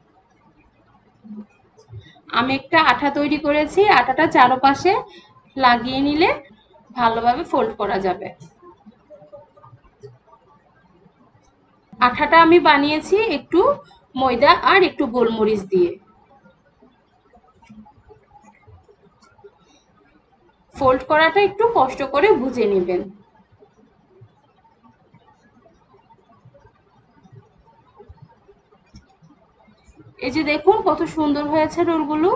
আমি একটা আঠা তৈরি করেছি, আঠাটা চারপাশে লাগিয়ে নিলে ভালোভাবে ফোল্ড করা যাবে। আঠাটা আমি বানিয়েছি একটু ময়দা আর একটু গোলমরিচ দিয়ে। ফোল্ড করাটা একটু কষ্ট করে বুঝে নেবেন। এই যে দেখুন কত সুন্দর হয়েছে রোলগুলো।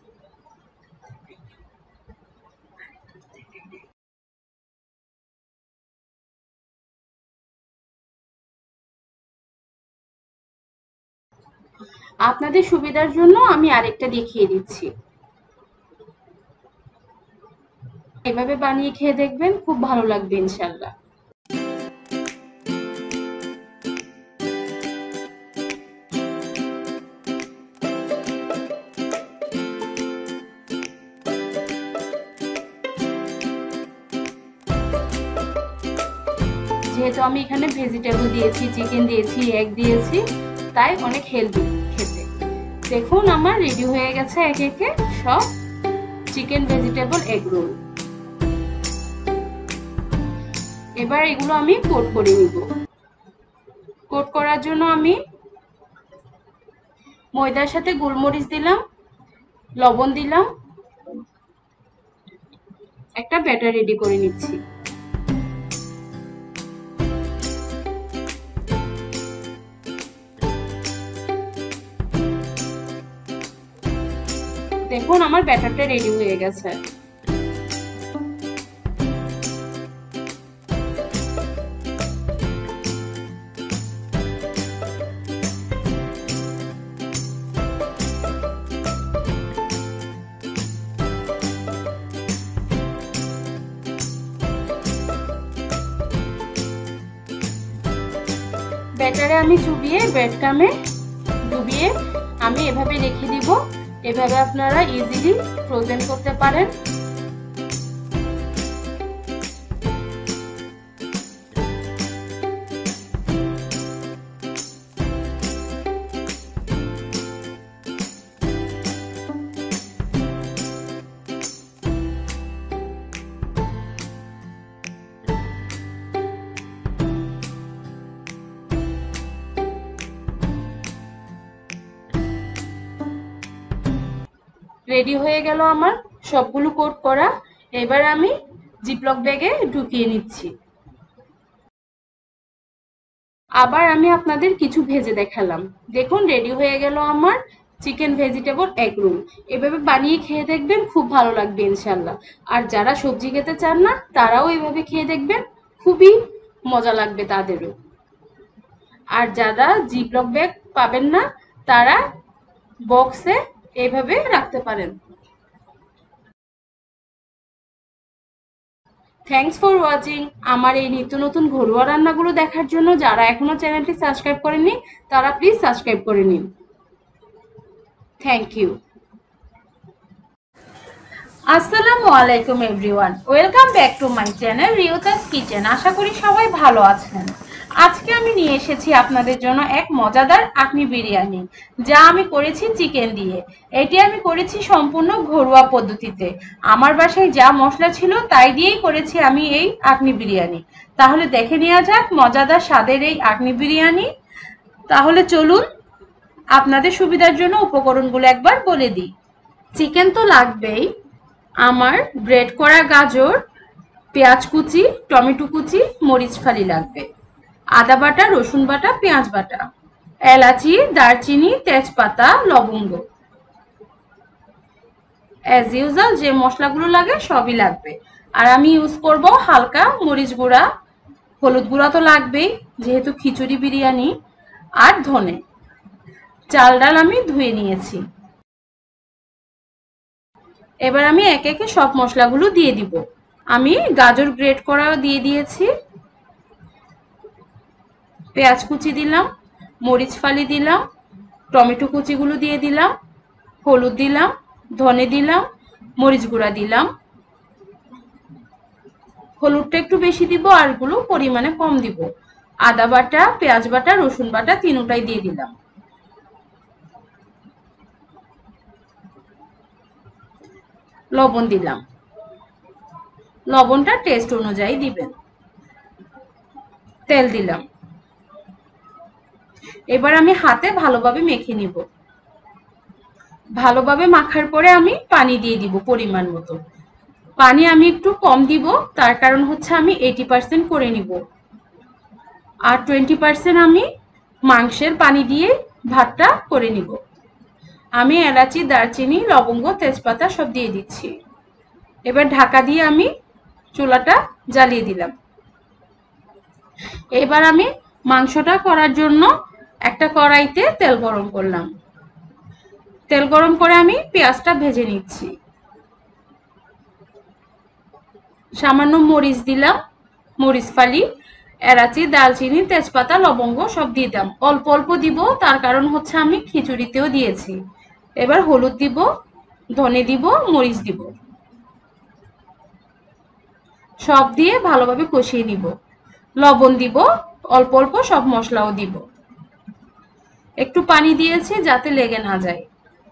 আপনাদের সুবিধার জন্য আমি আরেকটা দেখিয়ে দিচ্ছি। এভাবে বানিয়ে খেয়ে দেখবেন, খুব ভালো লাগবে ইনশাআল্লাহ। যেহেতু আমি এখানে ভেজিটেবল দিয়েছি, চিকেন দিয়েছি, এগ দিয়েছি, তাই অনেক হেলদি খেতে। দেখুন আমার রেডি হয়ে গেছে একে একে সব চিকেন ভেজিটেবল এগ রোল। এবার এগুলো আমি কোট করে নিব। কোট করার জন্য আমি ময়দার সাথে গোলমরিচ দিলাম, লবণ দিলাম, একটা ব্যাটার রেডি করে নিচ্ছি। দেখুন আমার ব্যাটারটা রেডি হয়ে গেছে। ব্যাটারে আমি চুবিয়ে ব্রেড ক্রামে ডুবিয়ে আমি এভাবে রেখে দিব। এভাবে আপনারা ইজিলি ফ্রোজেন করতে পারেন। রেডি হয়ে গেল আমার সবগুলো কোট করা। এবার আমি জিপলক ব্যাগে ঢুকিয়ে নিচ্ছি। আবার আমি আপনাদের কিছু ভেজে দেখালাম। দেখুন রেডি হয়ে গেল আমার চিকেন ভেজিটেবল এগ রোল। এভাবে বানিয়ে খেয়ে দেখবেন, খুব ভালো লাগবে ইনশাল্লাহ। আর যারা সবজি খেতে চান না তারাও এভাবে খেয়ে দেখবেন, খুবই মজা লাগবে তাদেরও। আর যারা জিপলক ব্যাগ পাবেন না তারা বক্সে এইভাবে রাখতে পারেন। Thanks for watching. আমার এই নিত্য নতুন ঘরোয়া রান্নাগুলো দেখার জন্য যারা এখনো চ্যানেলটি সাবস্ক্রাইব করেননি তারা প্লিজ সাবস্ক্রাইব করে নিন। Thank you. আসসালামু আলাইকুম everyone, welcome back to my channel রিওতাস কিচেন। আশা করি সবাই ভালো আছেন। আজকে আমি নিয়ে এসেছি আপনাদের জন্য এক মজাদার আখনি বিরিয়ানি, যা আমি করেছি চিকেন দিয়ে। এটি আমি করেছি সম্পূর্ণ ঘরোয়া পদ্ধতিতে। আমার বাসায় যা মশলা ছিল তাই দিয়েই করেছি আমি এই আখনি বিরিয়ানি। তাহলে দেখে নেওয়া যাক মজাদার স্বাদের এই আখনি বিরিয়ানি। তাহলে চলুন, আপনাদের সুবিধার জন্য উপকরণগুলো একবার বলে দিই। চিকেন তো লাগবেই, আমার গ্রেট করা গাজর, পেঁয়াজ কুচি, টমেটো কুচি, মরিচ ফালি লাগবে, আদা বাটা, রসুন বাটা, পেঁয়াজ বাটা, এলাচি, দারচিনি, তেজপাতা, লবঙ্গ, অ্যাজ ইউজুয়াল যে মশলাগুলো লাগে সবই লাগবে। আর আমি ইউজ করব হালকা মরিচ গুঁড়া, হলুদ গুঁড়া তো লাগবেই যেহেতু খিচুড়ি বিরিয়ানি, আর ধনে। চাল ডাল আমি ধুয়ে নিয়েছি। এবার আমি একে একে সব মশলাগুলো দিয়ে দিব। আমি গাজর গ্রেট করা দিয়ে দিয়েছি, পেঁয়াজ কুচি দিলাম, মরিচ ফালি দিলাম, টমেটো কুচিগুলো দিয়ে দিলাম, হলুদ দিলাম, ধনে দিলাম, মরিচ গুঁড়া দিলাম। হলুদটা একটু বেশি দিব, আর গুলো পরিমাণে কম দিব। আদা বাটা, পেঁয়াজ বাটা, রসুন বাটা তিনটাই দিয়ে দিলাম। লবণ দিলাম, লবণটা টেস্ট অনুযায়ী দিবেন। তেল দিলাম। এবার আমি হাতে ভালোভাবে মেখে নিব। ভালোভাবে মাখার পরে আমি পানি দিয়ে দিব পরিমাণ মতো। পানি আমি একটু কম দিব, তার কারণ হচ্ছে আমি 80% করে নিব, আর 20% আমি মাংসের পানি দিয়ে ভাতটা করে নিব। আমি এলাচি, দারচিনি, লবঙ্গ, তেজপাতা সব দিয়ে দিচ্ছি। এবার ঢাকা দিয়ে আমি চুলাটা জ্বালিয়ে দিলাম। এবার আমি মাংসটা করার জন্য একটা কড়াইতে তেল গরম করলাম। তেল গরম করে আমি পেঁয়াজটা ভেজে নিচ্ছি। সামান্য মরিচ দিলাম, মরিচ ফালি, এলাচি, দারচিনি, তেজপাতা, লবঙ্গ সব দিয়ে দিলাম। অল্প অল্প দিব, তার কারণ হচ্ছে আমি খিচুড়িতেও দিয়েছি। এবার হলুদ দিব, ধনে দিব, মরিচ দিব, সব দিয়ে ভালোভাবে কষিয়ে নিব। লবণ দিব অল্প অল্প, সব মশলাও দিব। একটু পানি দিয়েছি যাতে লেগে না যায়।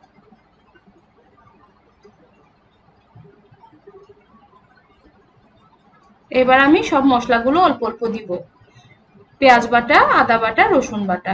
এবার আমি সব মশলাগুলো অল্প অল্প দিব। পেঁয়াজ বাটা, আদা বাটা, রসুন বাটা।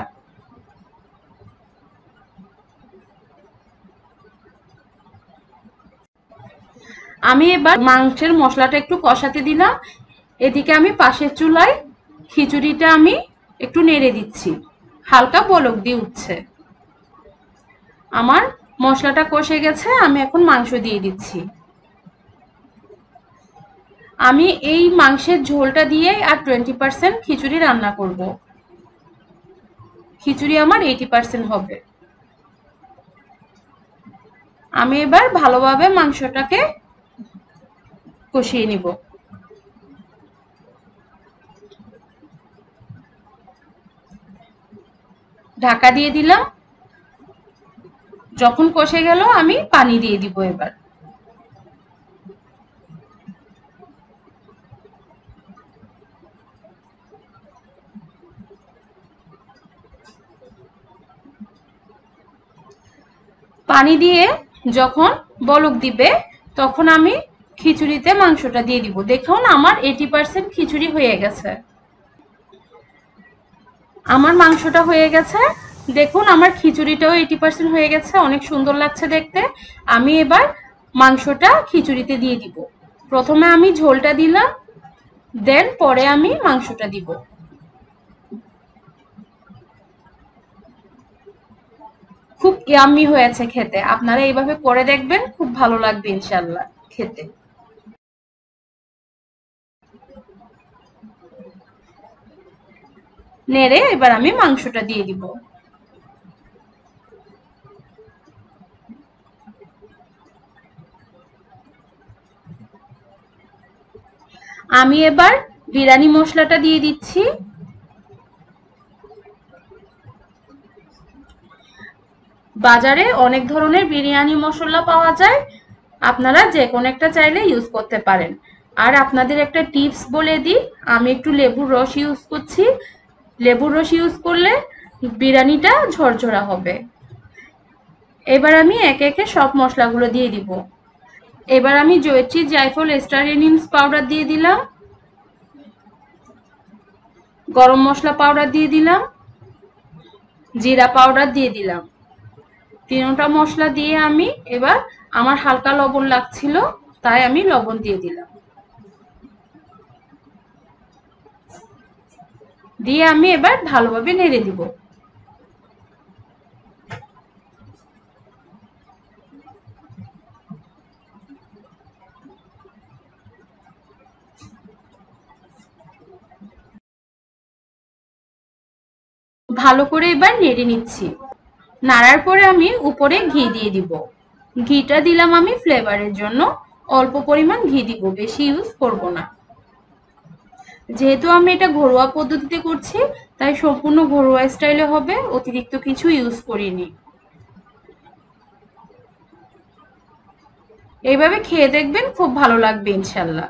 আমি এবার মাংসের মশলাটা একটু কষাতে দিলাম। এদিকে আমি পাশের চুলায় খিচুড়িটা আমি একটু নেড়ে দিচ্ছি, হালকা বলক দিয়ে উঠছে। আমার মশলাটা কষে গেছে, আমি এখন মাংস দিয়ে দিচ্ছি। আমি এই মাংসের ঝোলটা দিয়ে আর 20% খিচুড়ি রান্না করব। খিচুড়ি আমার 80% হবে। আমি এবার ভালোভাবে মাংসটাকে কষিয়ে নিব। ঢাকা দিয়ে দিলাম। যখন কষে গেল আমি পানি দিয়ে দিব। এবার পানি দিয়ে যখন বলক দিবে তখন আমি খিচুড়িতে মাংসটা দিয়ে দিব। দেখুন আমার 80% খিচুড়ি হয়ে গেছে। আমার মাংসটা হয়ে গেছে। দেখুন আমার খিচুড়িটাও 80% হয়ে গেছে, অনেক সুন্দর লাগছে দেখতে। আমি এবার মাংসটা খিচুড়িতে দিয়ে দিব। প্রথমে আমি ঝোলটা দিলাম, দেন পরে আমি মাংসটা দিব। খুব ইয়াম্মি হয়েছে খেতে। আপনারা এইভাবে করে দেখবেন, খুব ভালো লাগবে ইনশাল্লাহ খেতে। নেড়ে এবার আমি মাংসটা দিয়ে দিব। আমি এবার বিরিয়ানি মশলাটা দিয়ে দিচ্ছি। বাজারে অনেক ধরনের বিরিয়ানি মশলা পাওয়া যায়, আপনারা যে কোনো একটা চাইলে ইউজ করতে পারেন। আর আপনাদের একটা টিপস বলে দিই, আমি একটু লেবুর রস ইউজ করছি। লেবুর রস ইউজ করলে বিরিয়ানিটা ঝরঝরা হবে। এবার আমি একে একে সব মশলাগুলো দিয়ে দিব। এবার আমি জয়ত্রী, জায়ফল, স্টার এনিমস পাউডার দিয়ে দিলাম, গরম মশলা পাউডার দিয়ে দিলাম, জিরা পাউডার দিয়ে দিলাম। তিনটা মশলা দিয়ে আমি এবার, আমার হালকা লবণ লাগছিল তাই আমি লবণ দিয়ে দিলাম। দিয়ে আমি এবার ভালোভাবে নেড়ে দিব। ভালো করে এবার নেড়ে নিচ্ছি। নাড়ার পরে আমি উপরে ঘি দিয়ে দিব। ঘিটা দিলাম আমি ফ্লেভারের জন্য, অল্প পরিমাণ ঘি দিব, বেশি ইউজ করব না। যেহেতু আমি এটা ঘরোয়া পদ্ধতিতে করছি তাই সম্পূর্ণ ঘরোয়া স্টাইলে হবে, অতিরিক্ত কিছু ইউজ করিনি। এইভাবে খেয়ে দেখবেন, খুব ভালো লাগবে ইনশাল্লাহ।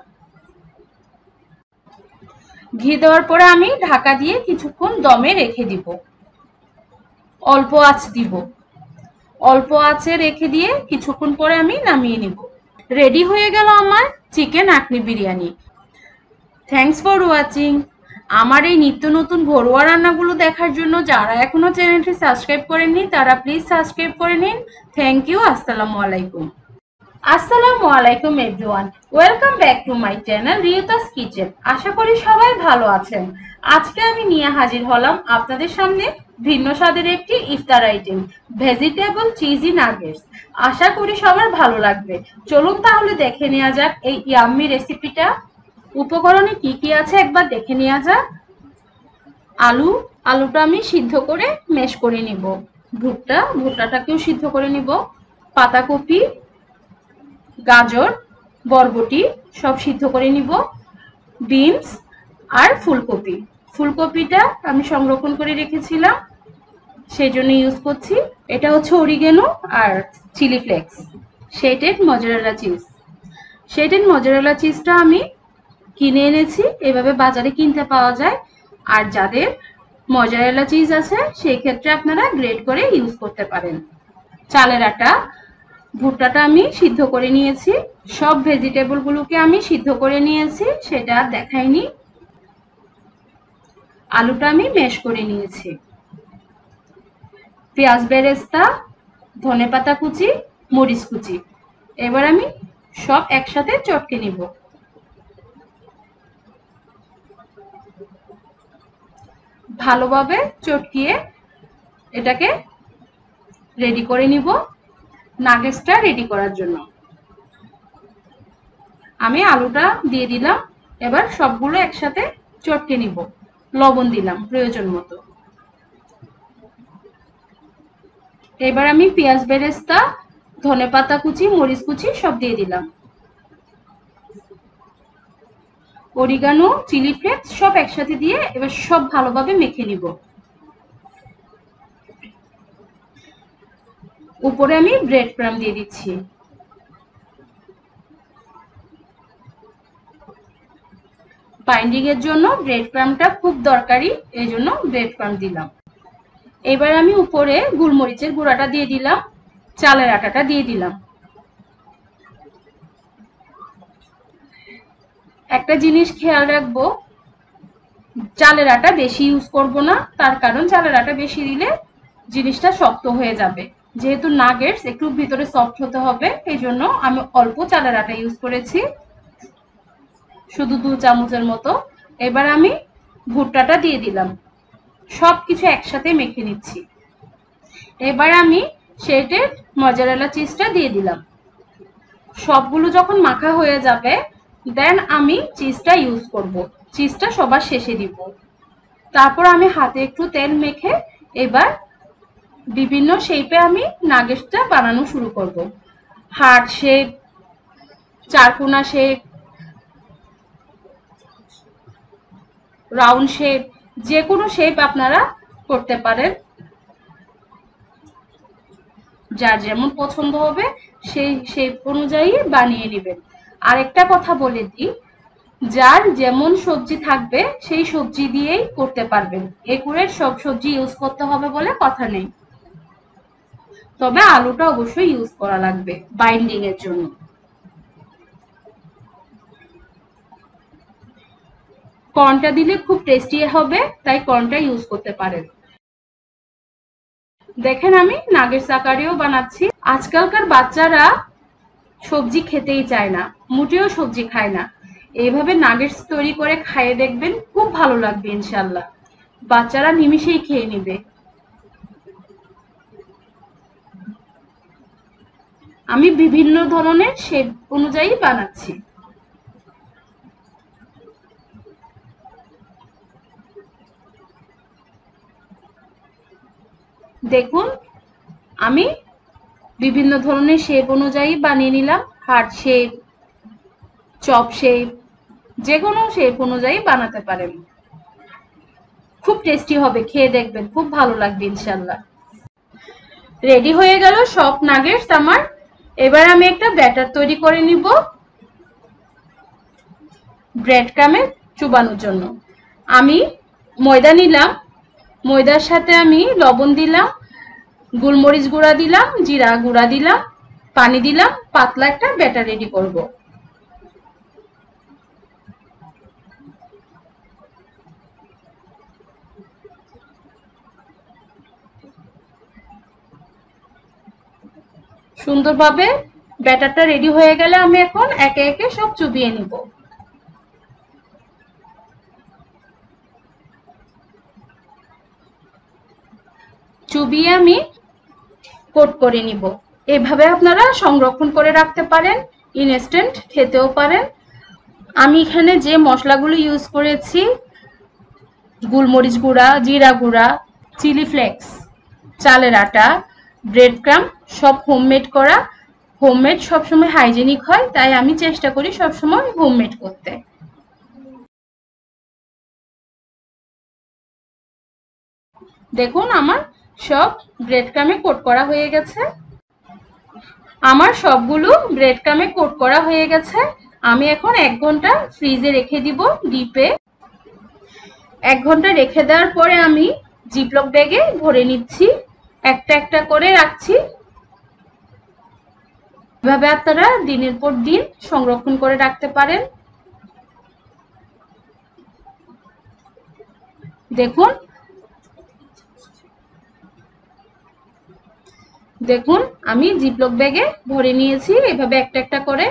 ঘি দেওয়ার পরে আমি ঢাকা দিয়ে কিছুক্ষণ দমে রেখে দিব, অল্প আঁচ দিব। অল্প আঁচে রেখে দিয়ে কিছুক্ষণ পরে আমি নামিয়ে নিব। রেডি হয়ে গেল আমার chicken akhni biryani. Thanks for watching. আমার এই নিত্য নতুন ঘরোয়া রান্নাগুলো দেখার জন্য যারা এখনো চ্যানেলটি সাবস্ক্রাইব করেননি তারা প্লিজ সাবস্ক্রাইব করে নিন। Thank you. আসসালামু আলাইকুম। আসসালামু আলাইকুম everyone, welcome back to my channel রিয়তাস কিচেন। আশা করি সবাই ভালো আছেন। আজকে আমি নিয়ে হাজির হলাম আপনাদের সামনে ভিন্ন স্বাদের একটি ইফতার আইটেম, ভেজিটেবল চিজি নাগেটস। আশা করি সবার ভালো লাগবে। চলুন তাহলে দেখে নেওয়া যাক এই ইয়াম্মি রেসিপিটা। উপকরণে কি কি আছে একবার দেখে নেওয়া যাক। আলুটা আমি সিদ্ধ করে ম্যাশ করে নিব। ভুট্টাটাকেও সিদ্ধ করে নিব। পাতাকপি, গাজর, বরবটি সব সিদ্ধ করে নিব। বিনস আর ফুলকপিটা আমি সংরক্ষণ করে রেখেছিলাম, সেই জন্য ইউজ করছি। এটা হচ্ছে অরিগেনো আর চিলি ফ্লেক্স। শেটেড মজেরেলা চিজটা আমি কিনে এনেছি, এভাবে বাজারে কিনতে পাওয়া যায়। আর যাদের মজেরেলা চিজ আছে সেই ক্ষেত্রে আপনারা গ্রেট করে ইউজ করতে পারেন। চালের আটা, ভুট্টাটা আমি সিদ্ধ করে নিয়েছি। সব ভেজিটেবল গুলোকে আমি সিদ্ধ করে নিয়েছি, সেটা আর দেখাইনি। আলুটা আমি ম্যাশ করে নিয়েছি। পেঁয়াজ বেরেস্তা, ধনেপাতা কুচি, মরিচ কুচি। এবার আমি সব একসাথে চটকে নিব। ভালোভাবে চটকিয়ে এটাকে রেডি করে নিব নাগেটসটা রেডি করার জন্য। আমি আলুটা দিয়ে দিলাম, এবার সবগুলো একসাথে চটকে নিব। লবণ দিলাম প্রয়োজন মতো। এবার আমি পেঁয়াজ বেরেস্তা, ধনেপাতা কুচি, মরিচ কুচি সব দিয়ে দিলাম। অরিগানো, চিলি ফ্লেক্স সব একসাথে দিয়ে এবার সব ভালোভাবে মেখে নিব। উপরে আমি ব্রেড ক্রাম্ব দিয়ে দিচ্ছি। বাইন্ডিং এর জন্য ব্রেড ক্রাম্বটা খুব দরকারি, এই জন্য ব্রেড ক্রাম্ব দিলাম। এবার আমি উপরে গোলমরিচের গুঁড়াটা দিয়ে দিলাম, চালের আটাটা দিয়ে দিলাম। একটা জিনিস খেয়াল রাখবো, চালের আটা বেশি ইউজ করব না, তার কারণ চালের আটা বেশি দিলে জিনিসটা শক্ত হয়ে যাবে। যেহেতু নাগেটস একটু ভিতরে সফট হতে হবে, এই জন্য আমি অল্প চালের আটা ইউজ করেছি, শুধু 2 চামচের মতো। এবার আমি ভুট্টাটা দিয়ে দিলাম, সবকিছু একসাথে মেখে নিচ্ছি। এবার আমি শেটেড মজারেলা চিজটা দিয়ে দিলাম। সবগুলো যখন মাখা হয়ে যাবে দেন আমি চিজটা ইউজ করব। চিজটা সবার শেষে দিব। তারপর আমি হাতে একটু তেল মেখে এবার বিভিন্ন শেপে আমি নাগেটসটা বানানো শুরু করব। হার্ট শেপ, চারকোনা শেপ, রাউন্ড শেপ, যে কোনো শেপ আপনারা করতে পারেন। যার যেমন পছন্দ হবে সেই শেপ অনুযায়ী বানিয়ে নেবেন। আরেকটা কথা বলে দিই, যার যেমন সবজি থাকবে সেই সবজি দিয়েই করতে পারবেন। একুরেট সব সবজি ইউজ করতে হবে বলে কথা নেই, তবে আলুটা অবশ্যই ইউজ করা লাগবে বাইন্ডিং এর জন্য। কর্নটা দিলে খুব টেস্টি হবে, তাই কর্নটা ইউজ করতে পারেন। দেখেন আমি নাগেটস আকারেও বানাচ্ছি। আজকালকার বাচ্চারা সবজি খেতেই চায় না, মোটেও সবজি খায় না। এইভাবে নাগেটস তৈরি করে খাইয়ে দেখবেন, খুব ভালো লাগবে ইনশাল্লাহ। বাচ্চারা নিমিষেই খেয়ে নেবে। আমি বিভিন্ন ধরনের শেপ অনুযায়ী বানাচ্ছি। দেখুন আমি বিভিন্ন ধরনের শেপ অনুযায়ী বানিয়ে নিলাম। হার্ট শেপ, চপ শেপ, যে কোনো শেপ অনুযায়ী বানাতে পারেন। খুব টেস্টি হবে, খেয়ে দেখবেন, খুব ভালো লাগবে ইনশাল্লাহ। রেডি হয়ে গেল সব নাগেটস আমার। এবার আমি একটা ব্যাটার তৈরি করে নিব ব্রেড ক্রামে চুবানোর জন্য। আমি ময়দা নিলাম, ময়দার সাথে আমি লবণ দিলাম, গোলমরিচ গুঁড়া দিলাম, জিরা গুঁড়া দিলাম, পানি দিলাম, পাতলা একটা ব্যাটার রেডি করব। সুন্দরভাবে ব্যাটারটা রেডি হয়ে গেলে আমি এখন একে একে সব চুবিয়ে নিব। চুবিয়ে আমি কোট করে নিব। এভাবে আপনারা সংরক্ষণ করে রাখতে পারেন, ইনস্ট্যান্ট খেতেও পারেন। আমি এখানে যে মশলাগুলো ইউজ করেছি, গোলমরিচ গুঁড়া, জিরা গুঁড়া, চিলি ফ্লেক্স, চালের আটা, ব্রেড ক্রাম, সব হোমমেড করা। হোমমেড সবসময় হাইজেনিক হয়, তাই আমি চেষ্টা করি সবসময় হোমমেড করতে। দেখুন আমার সব ব্রেড ক্রামে কোট করা হয়ে গেছে। আমার সবগুলো ব্রেড ক্রামে কোট করা হয়ে গেছে। আমি এখন 1 ঘন্টা ফ্রিজে রেখে দিব ডিপে। 1 ঘন্টা রেখে দেওয়ার পরে আমি জিপলক ব্যাগে ভরে নিচ্ছি, একটা একটা করে রাখছি। এভাবে আপনারা দিনের পর দিন সংরক্ষণ করে রাখতে পারেন। দেখুন দেখুন আমি জিপলক ব্যাগে ভরে নিয়েছি, এভাবে একটা একটা করে।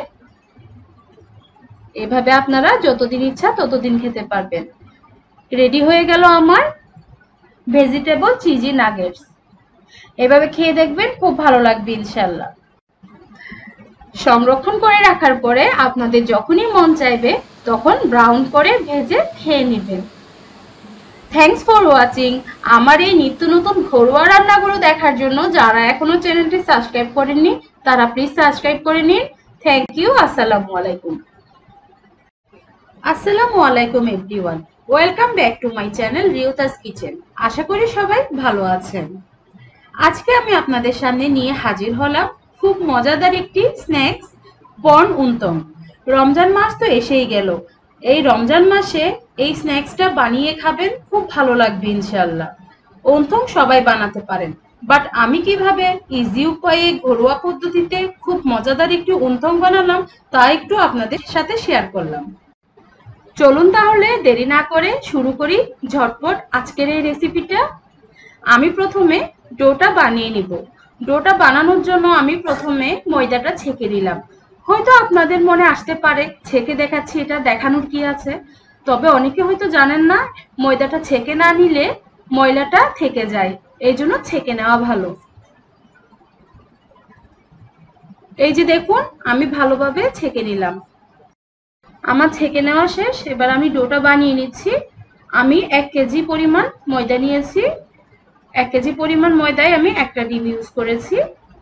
এভাবে আপনারা যতদিন ইচ্ছা ততদিন খেতে পারবেন। রেডি হয়ে গেল আমার ভেজিটেবল চিজি নাগেটস। এভাবে খেয়ে দেখবেন, খুব ভালো লাগবে ইনশাল্লাহ। সংরক্ষণ করে রাখার পরে আপনাদের যখনই মন চাইবে তখন ব্রাউন করে ভেজে খেয়ে নেবেন। Thanks for watching. আমার এই নিত্য নতুন ঘরোয়া রান্নাগুলো দেখার জন্য যারা এখনো চ্যানেলটি সাবস্ক্রাইব করেননি তারা প্লিজ সাবস্ক্রাইব করে নিন। Thank you. আসসালামু আলাইকুম। আসসালামু আলাইকুম everyone, welcome back to my channel রিউতাস kitchen. আশা করি সবাই ভালো আছেন। আজকে আমি আপনাদের সামনে নিয়ে হাজির হলাম খুব মজাদার একটি স্ন্যাক্স, পর্ন উন্তং। রমজান মাস তো এসেই গেল। এই রমজান মাসে এই স্ন্যাক্সটা বানিয়ে খাবেন, খুব ভালো লাগবে ইনশাল্লাহ। উন্তং সবাই বানাতে পারেন, বাট আমি কিভাবে ইজি উপায়ে ঘরোয়া পদ্ধতিতে খুব মজাদার একটি উন্তং বানালাম তা একটু আপনাদের সাথে শেয়ার করলাম। চলুন তাহলে দেরি না করে শুরু করি ঝটপট আজকের এই রেসিপিটা। আমি প্রথমে ডোটা বানিয়ে নিব। ডোটা বানানোর জন্য আমি প্রথমে ময়দাটা ছেঁকে নিলাম। হয়তো আপনাদের মনে আসতে পারে ছেঁকে দেখাচ্ছি, এটা দেখানোর কি আছে, তবে অনেকে হয়তো জানেন না ময়দাটা ছেঁকে না নিলে ময়লাটা থেকে যায়, এই জন্য ছেঁকে নেওয়া ভালো। এই যে দেখুন আমি ভালোভাবে ছেঁকে নিলাম। আমার ছেঁকে নেওয়া শেষ। এবার আমি ডোটা বানিয়ে নিচ্ছি। আমি 1 কেজি পরিমাণ ময়দা নিয়েছি। 1 কেজি পরিমাণ ময়দায় আমি একটা ডিম ইউজ করেছি।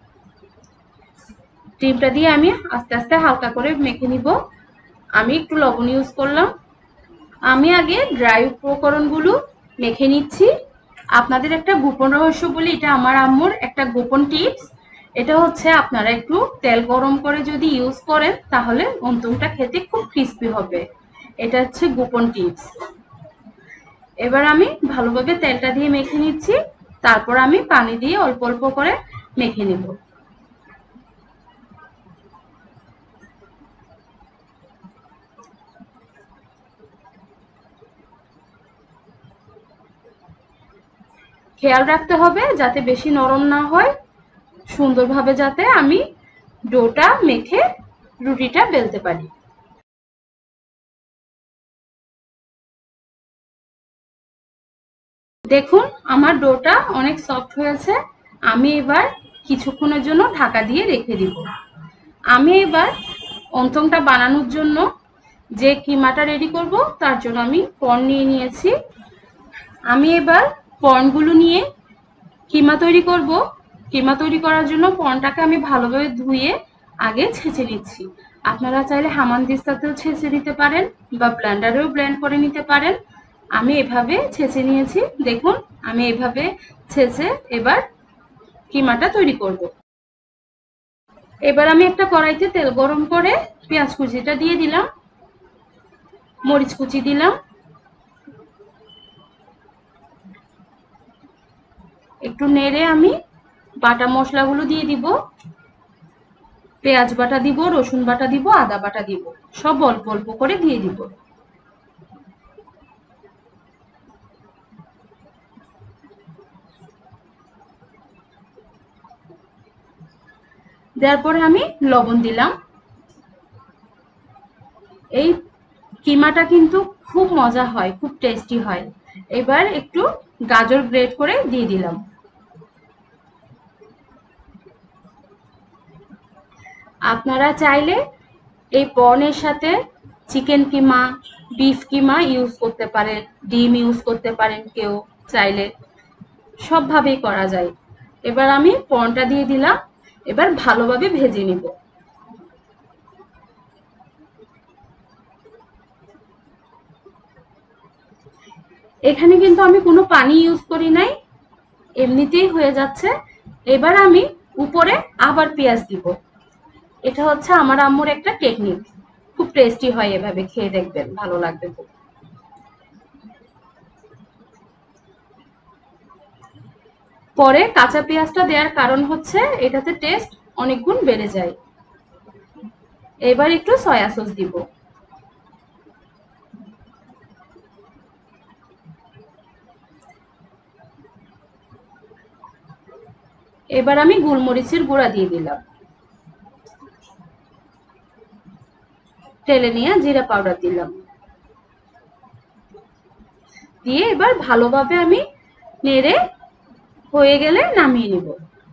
ডিমটা দিয়ে আমি আস্তে আস্তে হালকা করে মেখে নিব। আমি একটু লবণ ইউজ করলাম। আমি আগে ড্রাই উপকরণগুলো মেখে নিচ্ছি। আপনাদের একটা গোপন রহস্য বলি, এটা আমার আম্মুর একটা গোপন টিপস। এটা হচ্ছে আপনারা একটু তেল গরম করে যদি ইউজ করেন তাহলে উন্তংটা খেতে খুব ক্রিস্পি হবে। এটা হচ্ছে গোপন টিপস। এবার আমি ভালোভাবে তেলটা দিয়ে মেখে নিচ্ছি, তারপর আমি পানি দিয়ে অল্প অল্প করে মেখে নেব। খেয়াল রাখতে হবে যাতে বেশি নরম না হয়, সুন্দরভাবে যাতে আমি ডোটা মেখে রুটিটা বেলতে পারি। দেখুন আমার ডোটা অনেক সফট হয়েছে। আমি এবার কিছুক্ষণের জন্য ঢাকা দিয়ে রেখে দিব। আমি এবার উন্তংটা বানানোর জন্য যে কিমাটা রেডি করব তার জন্য আমি কর্ন নিয়ে নিয়েছি। আমি এবার কর্নগুলো নিয়ে কিমা তৈরি করব। কিমা তৈরি করার জন্য কর্নটাকে আমি ভালোভাবে ধুয়ে আগে ছেঁচে নিচ্ছি। আপনারা চাইলে হামানদিস্তাতেও ছেঁচে নিতে পারেন বা ব্লেন্ডারেও ব্লেন্ড করে নিতে পারেন। আমি এভাবে ছেঁচে নিয়েছি। দেখুন আমি এভাবে ছেঁচে এবার কিমাটা তৈরি করব। এবার আমি একটা কড়াইতে তেল গরম করে পেঁয়াজ কুচিটা দিয়ে দিলাম, মরিচ কুচি দিলাম, একটু নেড়ে আমি বাটা মশলাগুলো দিয়ে দিব। পেঁয়াজ বাটা দিব, রসুন বাটা দিব, আদা বাটা দিব, সব অল্প অল্প করে দিয়ে দিব। দেওয়ার পরে আমি লবণ দিলাম। এই কিমাটা কিন্তু খুব মজা হয়, খুব টেস্টি হয়। এবার একটু গাজর গ্রেট করে দিয়ে দিলাম। আপনারা চাইলে এই পর্নের সাথে chicken keema, beef keema use করতে পারেন, ডিম ইউজ করতে পারেন, কেউ চাইলে সবভাবেই করা যায়। এবার আমি পর্নটা দিয়ে দিলাম, এবার ভালোভাবে ভেজে নিব। এখানে কিন্তু আমি কোনো পানি ইউজ করি নাই, এমনিতেই হয়ে যাচ্ছে। এবার আমি উপরে আবার পেঁয়াজ দিব। এটা হচ্ছে আমার আম্মুর একটা টেকনিক, খুব টেস্টি হয়, এভাবে খেয়ে দেখবেন, ভালো লাগবে খুব। পরে কাঁচা পেঁয়াজটা দেওয়ার কারণ হচ্ছে এটাতে টেস্ট অনেক গুণ বেড়ে যায়। এবার একটু সয়া সস দিব। এবার আমি গোলমরিচের গুঁড়া দিয়ে দিলাম, টেলে নিয়ে জিরা পাউডার দিলাম, দিয়ে এবার ভালোভাবে আমি নেড়ে হয়ে গেলে নামিয়ে নিব।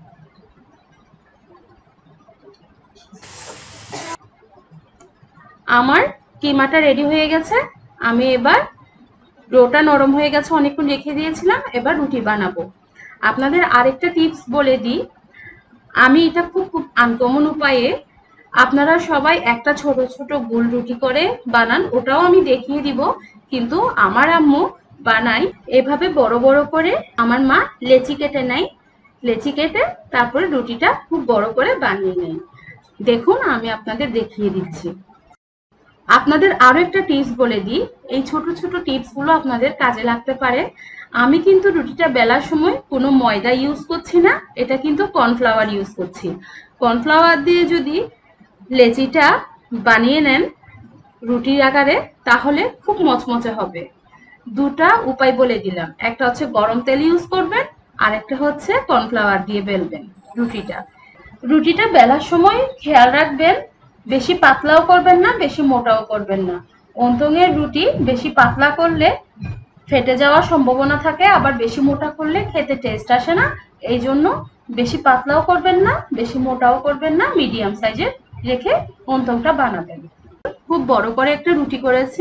আমার কিমাটা রেডি হয়ে গেছে। আমি এবার ডোটা নরম হয়ে গেছে, অনেকক্ষণ রেখে দিয়েছিলাম, এবার রুটি বানাবো। আপনাদের আরেকটা টিপস বলে দিই, আমি এটা খুব খুব আনকমন উপায়ে, আপনারা সবাই একটা ছোট ছোট গোল রুটি করে বানান, ওটাও আমি দেখিয়ে দিব। কিন্তু আমার আম্মু বানাই এভাবে বড় বড় করে। আমার মা লেচি কেটে নেয়, লেচি কেটে তারপরে রুটিটা খুব বড় করে বানিয়ে নেয়। দেখুন আমি আপনাদের দেখিয়ে দিচ্ছি। আপনাদের আরো একটা টিপস বলে দিই, এই ছোট ছোট টিপস গুলো আপনাদের কাজে লাগতে পারে। আমি কিন্তু রুটিটা বেলার সময় কোনো ময়দা ইউজ করছি না, এটা কিন্তু কর্নফ্লাওয়ার ইউজ করছি। কর্নফ্লাওয়ার দিয়ে যদি লেচিটা বানিয়ে নেন রুটির আকারে, তাহলে খুব মচমচে হবে। দুটা উপায় বলে দিলাম, একটা হচ্ছে গরম তেল ইউজ করবেন, আর একটা হচ্ছে কর্নফ্লাওয়ার দিয়ে বেলবেন রুটিটা। রুটিটা বেলার সময় খেয়াল রাখবেন, বেশি পাতলাও করবেন না, বেশি মোটাও করবেন না। অন্তঙের রুটি বেশি পাতলা করলে ফেটে যাওয়ার সম্ভাবনা থাকে, আবার বেশি মোটা করলে খেতে টেস্ট আসে না। এই জন্য বেশি পাতলাও করবেন না, বেশি মোটাও করবেন না, মিডিয়াম সাইজের রেখে অন্তংটা বানাবেন। খুব বড় করে একটা রুটি করেছি।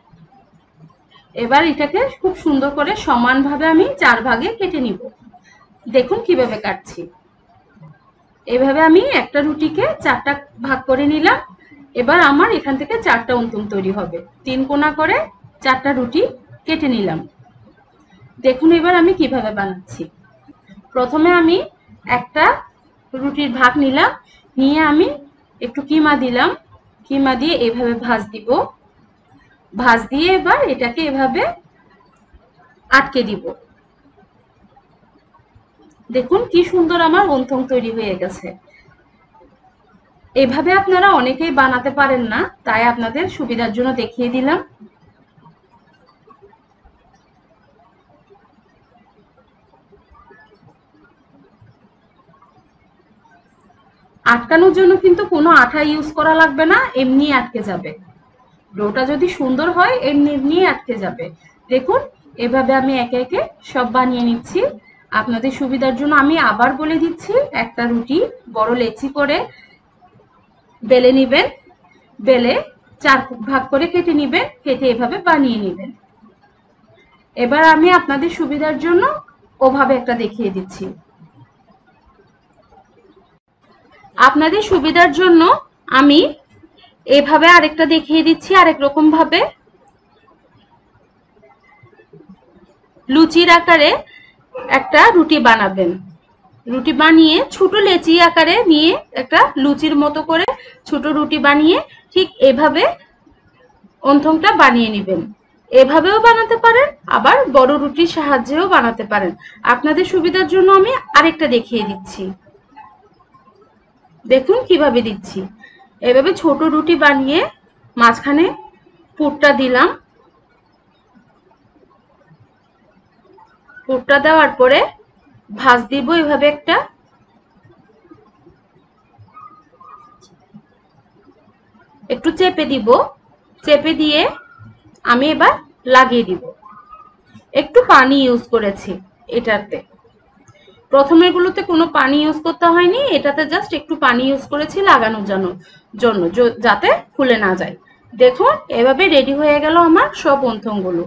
এবার এটাকে খুব সুন্দর করে সমানভাবে আমি 4 ভাগে কেটে নিব। দেখুন কিভাবে কাটছি। এভাবে আমি একটা রুটিকে 4টা ভাগ করে নিলাম। এবার আমার এখান থেকে 4টা অন্তম তৈরি হবে। 3 কোণা করে 4টা রুটি কেটে নিলাম। দেখুন এবার আমি কিভাবে বানাচ্ছি। প্রথমে আমি একটা রুটির ভাগ নিলাম, নিয়ে আমি একটু কিমা দিলাম, কিমা দিয়ে এভাবে ভাঁজ দিব। ভাঁজ দিয়ে এবার এটাকে এভাবে আটকে দিব। দেখুন কি সুন্দর আমার অন্তং তৈরি হয়ে গেছে। এভাবে আপনারা অনেকেই বানাতে পারেন না, তাই আপনাদের সুবিধার জন্য দেখিয়ে দিলাম। আটকানোর জন্য কিন্তু কোনো আঠা ইউজ করা লাগবে না, এমনি আটকে যাবে। ডোটা যদি সুন্দর হয় এমনি এমনি আটকে যাবে। দেখুন এভাবে আমি একে একে সব বানিয়ে নিচ্ছি। আপনাদের সুবিধার জন্য আমি আবার বলে দিচ্ছি, একটা রুটি বড় লেচি করে বেলে নিবেন, বেলে 4 ভাগ করে কেটে নিবেন, কেটে এভাবে বানিয়ে নিবেন। এবার আমি আপনাদের সুবিধার জন্য ওভাবে একটা দেখিয়ে দিচ্ছি। আপনাদের সুবিধার জন্য আমি এইভাবে আরেকটা দেখিয়ে দিচ্ছি আরেক রকম ভাবে। লুচির আকারে একটা রুটি বানাবেন। রুটি বানিয়ে ছোট লেচি আকারে নিয়ে একটা লুচির মতো করে ছোট রুটি বানিয়ে ঠিক এভাবে অন্থংটা বানিয়ে নেবেন। এভাবেও বানাতে পারেন, আবার বড় রুটির সাহায্যেও বানাতে পারেন। আপনাদের সুবিধার জন্য আমি আরেকটা দেখিয়ে দিচ্ছি। দেখুন কিভাবে দিচ্ছি। এভাবে ছোট রুটি বানিয়ে মাঝখানে পুরটা দিলাম। পুরটা দেওয়ার পরে ভাঁজ দিব এভাবে একটা। একটু চেপে দিব, চেপে দিয়ে আমি এবার লাগিয়ে দিব। একটু পানি ইউজ করেছি এটাতে। প্রথমেরগুলোতে কোনো পানি ইউজ করতে হয়নি, এটাতে জাস্ট একটু পানি ইউজ করেছি লাগানোর জন্য যাতে খুলে না যায়। দেখুন এভাবে রেডি হয়ে গেল আমার সব অন্থংগুলো।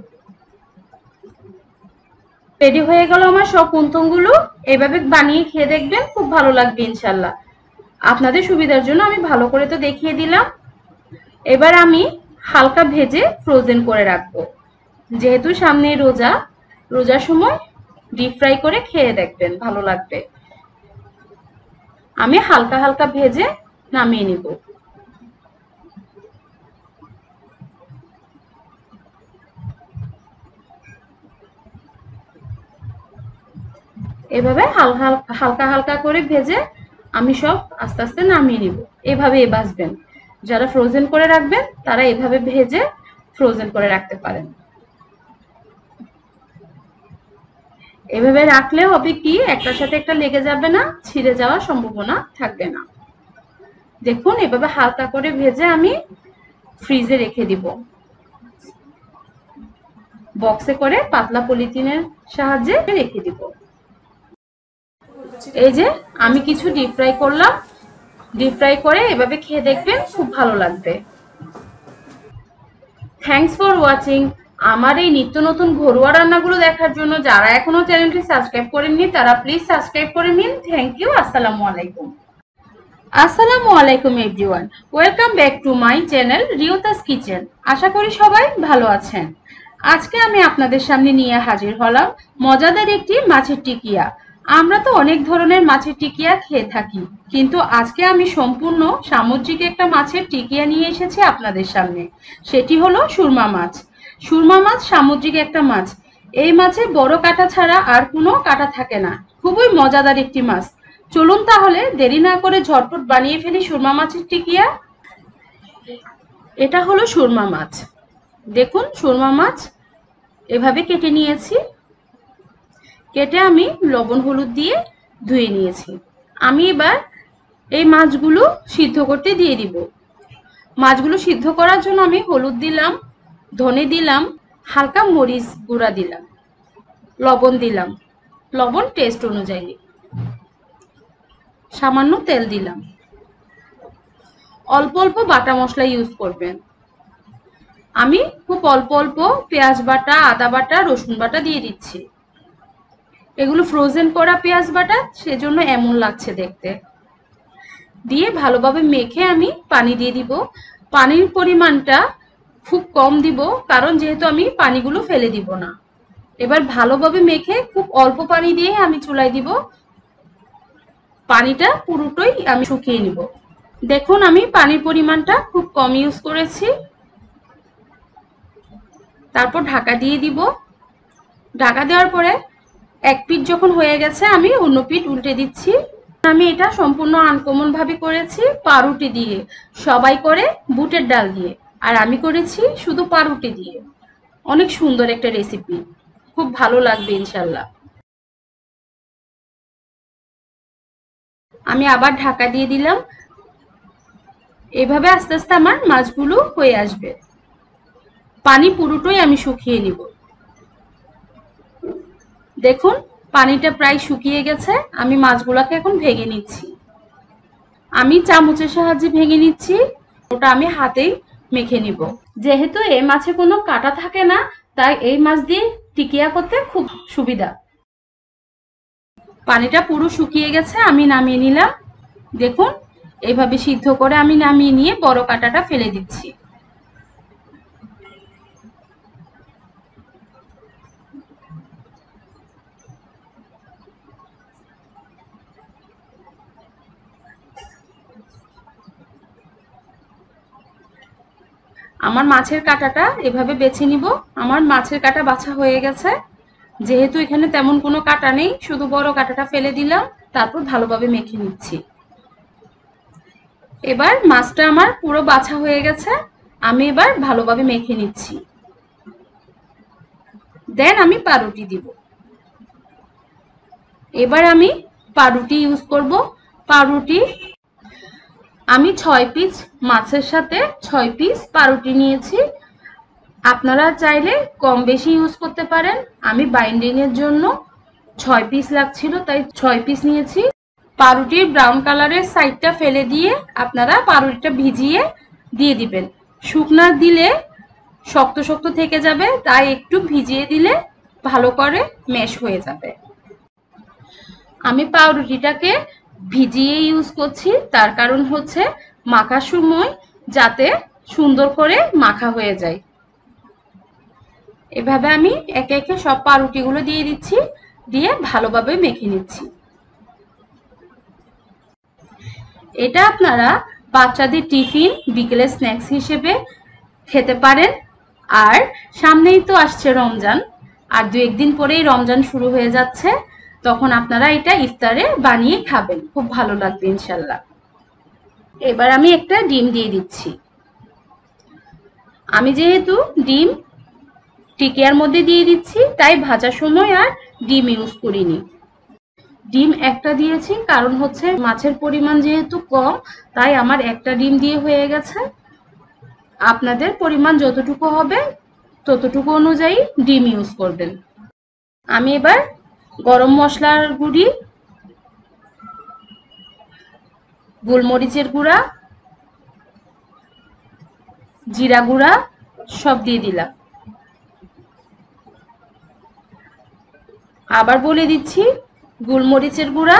রেডি হয়ে গেল আমার সব অন্থংগুলো। এভাবে বানিয়ে খেয়ে দেখবেন, খুব ভালো লাগবে ইনশাল্লাহ। আপনাদের সুবিধার জন্য আমি ভালো করে তো দেখিয়ে দিলাম। এবার আমি হালকা ভেজে ফ্রোজেন করে রাখবো। যেহেতু সামনে রোজা, রোজার সময় ডিপ ফ্রাই করে খেয়ে দেখবেন, ভালো লাগবে। আমি হালকা হালকা ভেজে নামিয়ে নিব। এভাবে হালকা হালকা করে ভেজে আমি সব আস্তে আস্তে নামিয়ে নিব। এভাবে ভাজবেন। যারা ফ্রোজেন করে রাখবেন তারা এভাবে ভেজে ফ্রোজেন করে রাখতে পারেন। এভাবে রাখলে হবে কি, একটার সাথে একটা লেগে যাবে না, ছিঁড়ে যাওয়ার সম্ভাবনা থাকবে না। দেখুন এভাবে হালকা করে ভেজে আমি ফ্রিজে রেখে দিব। বক্সে করে পাতলা পলিথিনের সাহায্যে রেখে দিব। এই যে আমি কিছু ডিপ ফ্রাই করলাম। ডিপ ফ্রাই করে এভাবে খেয়ে দেখবেন, খুব ভালো লাগবে। Thanks for watching. আমার এই নিত্য নতুন ঘরোয়া রান্নাগুলো দেখার জন্য যারা এখনো চ্যানেলটি সাবস্ক্রাইব করেননি তারা প্লিজ সাবস্ক্রাইব করে নিন। Thank you. আসসালামু আলাইকুম। আসসালামু আলাইকুম everyone, welcome back to my channel রিওতাস কিচেন। আশা করি সবাই ভালো আছেন। আজকে আমি আপনাদের সামনে নিয়ে হাজির হলাম মজাদার একটি মাছের টিকিয়া। আমরা তো অনেক ধরনের মাছের টিকিয়া খেয়ে থাকি, কিন্তু আজকে আমি সম্পূর্ণ সামুদ্রিক একটা মাছের টিকিয়া নিয়ে এসেছি আপনাদের সামনে। সেটি হলো সুরমা মাছ। সুরমা মাছ সামুদ্রিক একটা মাছ। এই মাছে বড় কাঁটা ছাড়া আর কোনো কাঁটা থাকে না। খুবই মজাদার একটি মাছ। চলুন তাহলে দেরি না করে ঝটপট বানিয়ে ফেলি সুরমা মাছের টিকিয়া। এটা হলো সুরমা মাছ। দেখুন সুরমা মাছ এভাবে কেটে নিয়েছি। কেটে আমি লবণ হলুদ দিয়ে ধুয়ে নিয়েছি। আমি এবার এই মাছগুলো সিদ্ধ করতে দিয়ে দিব। মাছগুলো সিদ্ধ করার জন্য আমি হলুদ দিলাম, ধনে দিলাম, হালকা মরিচ গুঁড়া দিলাম, লবণ দিলাম, লবণ টেস্ট অনুযায়ী, সামান্য তেল দিলাম। অল্প অল্প বাটা মশলা ইউজ করবেন। আমি খুব অল্প অল্প পেঁয়াজ বাটা, আদা বাটা, রসুন বাটা দিয়ে দিচ্ছি। এগুলো ফ্রোজেন করা পেঁয়াজ বাটা, সেজন্য এমন লাগছে দেখতে। দিয়ে ভালোভাবে মেখে আমি পানি দিয়ে দিব। পানির পরিমাণটা খুব কম দিব, কারণ যেহেতু আমি পানিগুলো ফেলে দিব না। এবার ভালোভাবে মেখে খুব অল্প পানি দিয়ে আমি চুলায় দিব। পানিটা পুরোটাই আমি শুকিয়ে নিব। দেখুন আমি পানির পরিমাণটা খুব কম ইউজ করেছি। তারপর ঢাকা দিয়ে দিব। ঢাকা দেওয়ার পরে এক পিঠ যখন হয়ে গেছে আমি অন্য পিঠ উল্টে দিচ্ছি। আমি এটা সম্পূর্ণ আনকমন ভাবে করেছি পাউরুটি দিয়ে। সবাই করে বুটের ডাল দিয়ে, আর আমি করেছি শুধু পাউরুটি দিয়ে। অনেক সুন্দর একটা রেসিপি, খুব ভালো লাগবে ইনশাল্লাহ। আমি আবার ঢাকা দিয়ে দিলাম। এভাবে আস্তে আস্তে আমার মাছগুলো হয়ে আসবে। পানি পুরোটাই আমি শুকিয়ে নিব। দেখুন পানিটা প্রায় শুকিয়ে গেছে। আমি মাছগুলোকে এখন ভেঙে নিচ্ছি। আমি চামচের সাহায্যে ভেঙে নিচ্ছি, ওটা আমি হাতেই মেখে নিব। যেহেতু এই মাছে কোনো কাঁটা থাকে না, তাই এই মাছ দিয়ে টিকিয়া করতে খুব সুবিধা। পানিটা পুরো শুকিয়ে গেছে, আমি নামিয়ে নিলাম। দেখুন এইভাবে সিদ্ধ করে আমি নামিয়ে নিয়ে বড় কাঁটাটা ফেলে দিচ্ছি। আমার মাছের কাঁটাটা এভাবে বেছে নিব। আমার মাছের কাঁটা বাছা হয়ে গেছে। যেহেতু এখানে তেমন কোনো কাঁটা নেই, শুধু বড় কাঁটাটা ফেলে দিলাম, তারপর ভালোভাবে মেখে নিচ্ছি। এবার মাছটা আমার পুরো বাছা হয়ে গেছে, আমি এবার ভালোভাবে মেখে নিচ্ছি। দেন আমি পাউরুটি দিব। এবার আমি পাউরুটি ইউজ করব। পাউরুটি আমি 6 পিস মাছের সাথে 6 পিস পাউরুটি নিয়েছি। আপনারা চাইলে কম বেশি ইউজ করতে পারেন। আমি বাইন্ডিং এর জন্য 6 পিস লাগছিল, তাই 6 পিস নিয়েছি। পাউরুটির ব্রাউন কালারের সাইডটা ফেলে দিয়ে আপনারা পাউরুটিটা ভিজিয়ে দিয়ে দিবেন। শুকনা দিলে শক্ত শক্ত থেকে যাবে, তাই একটু ভিজিয়ে দিলে ভালো করে ম্যাশ হয়ে যাবে। আমি পাউরুটিটাকে ভিজিয়ে ইউজ করছি, তার কারণ হচ্ছে মাখার সময় যাতে সুন্দর করে মাখা হয়ে যায়। এভাবে আমি একে একে সব পাউরুটিগুলো দিয়ে দিচ্ছি, দিয়ে ভালোভাবে মেখে নিচ্ছি। এটা আপনারা বাচ্চাদের টিফিন, বিকেলে স্ন্যাক্স হিসেবে খেতে পারেন। আর সামনেই তো আসছে রমজান, আর 2-1 দিন পরেই রমজান শুরু হয়ে যাচ্ছে, তখন আপনারা এটা ইফতারে বানিয়ে খাবেন, খুব ভালো লাগবে ইনশাল্লাহ। এবার আমি একটা ডিম দিয়ে দিচ্ছি। আমি যেহেতু ডিম টিকিয়ার মধ্যে দিয়ে দিচ্ছি, তাই ভাজার সময় আর ডিম ইউজ করিনি। ডিম একটা দিয়েছি, কারণ হচ্ছে মাছের পরিমাণ যেহেতু কম, তাই আমার একটা ডিম দিয়ে হয়ে গেছে। আপনাদের পরিমাণ যতটুকু হবে ততটুকু অনুযায়ী ডিম ইউজ করবেন। আমি এবার গরম মশলার গুঁড়ি, গোলমরিচের গুঁড়া, জিরা গুঁড়া সব দিয়ে দিলাম। আবার বলে দিচ্ছি, গোলমরিচের গুঁড়া,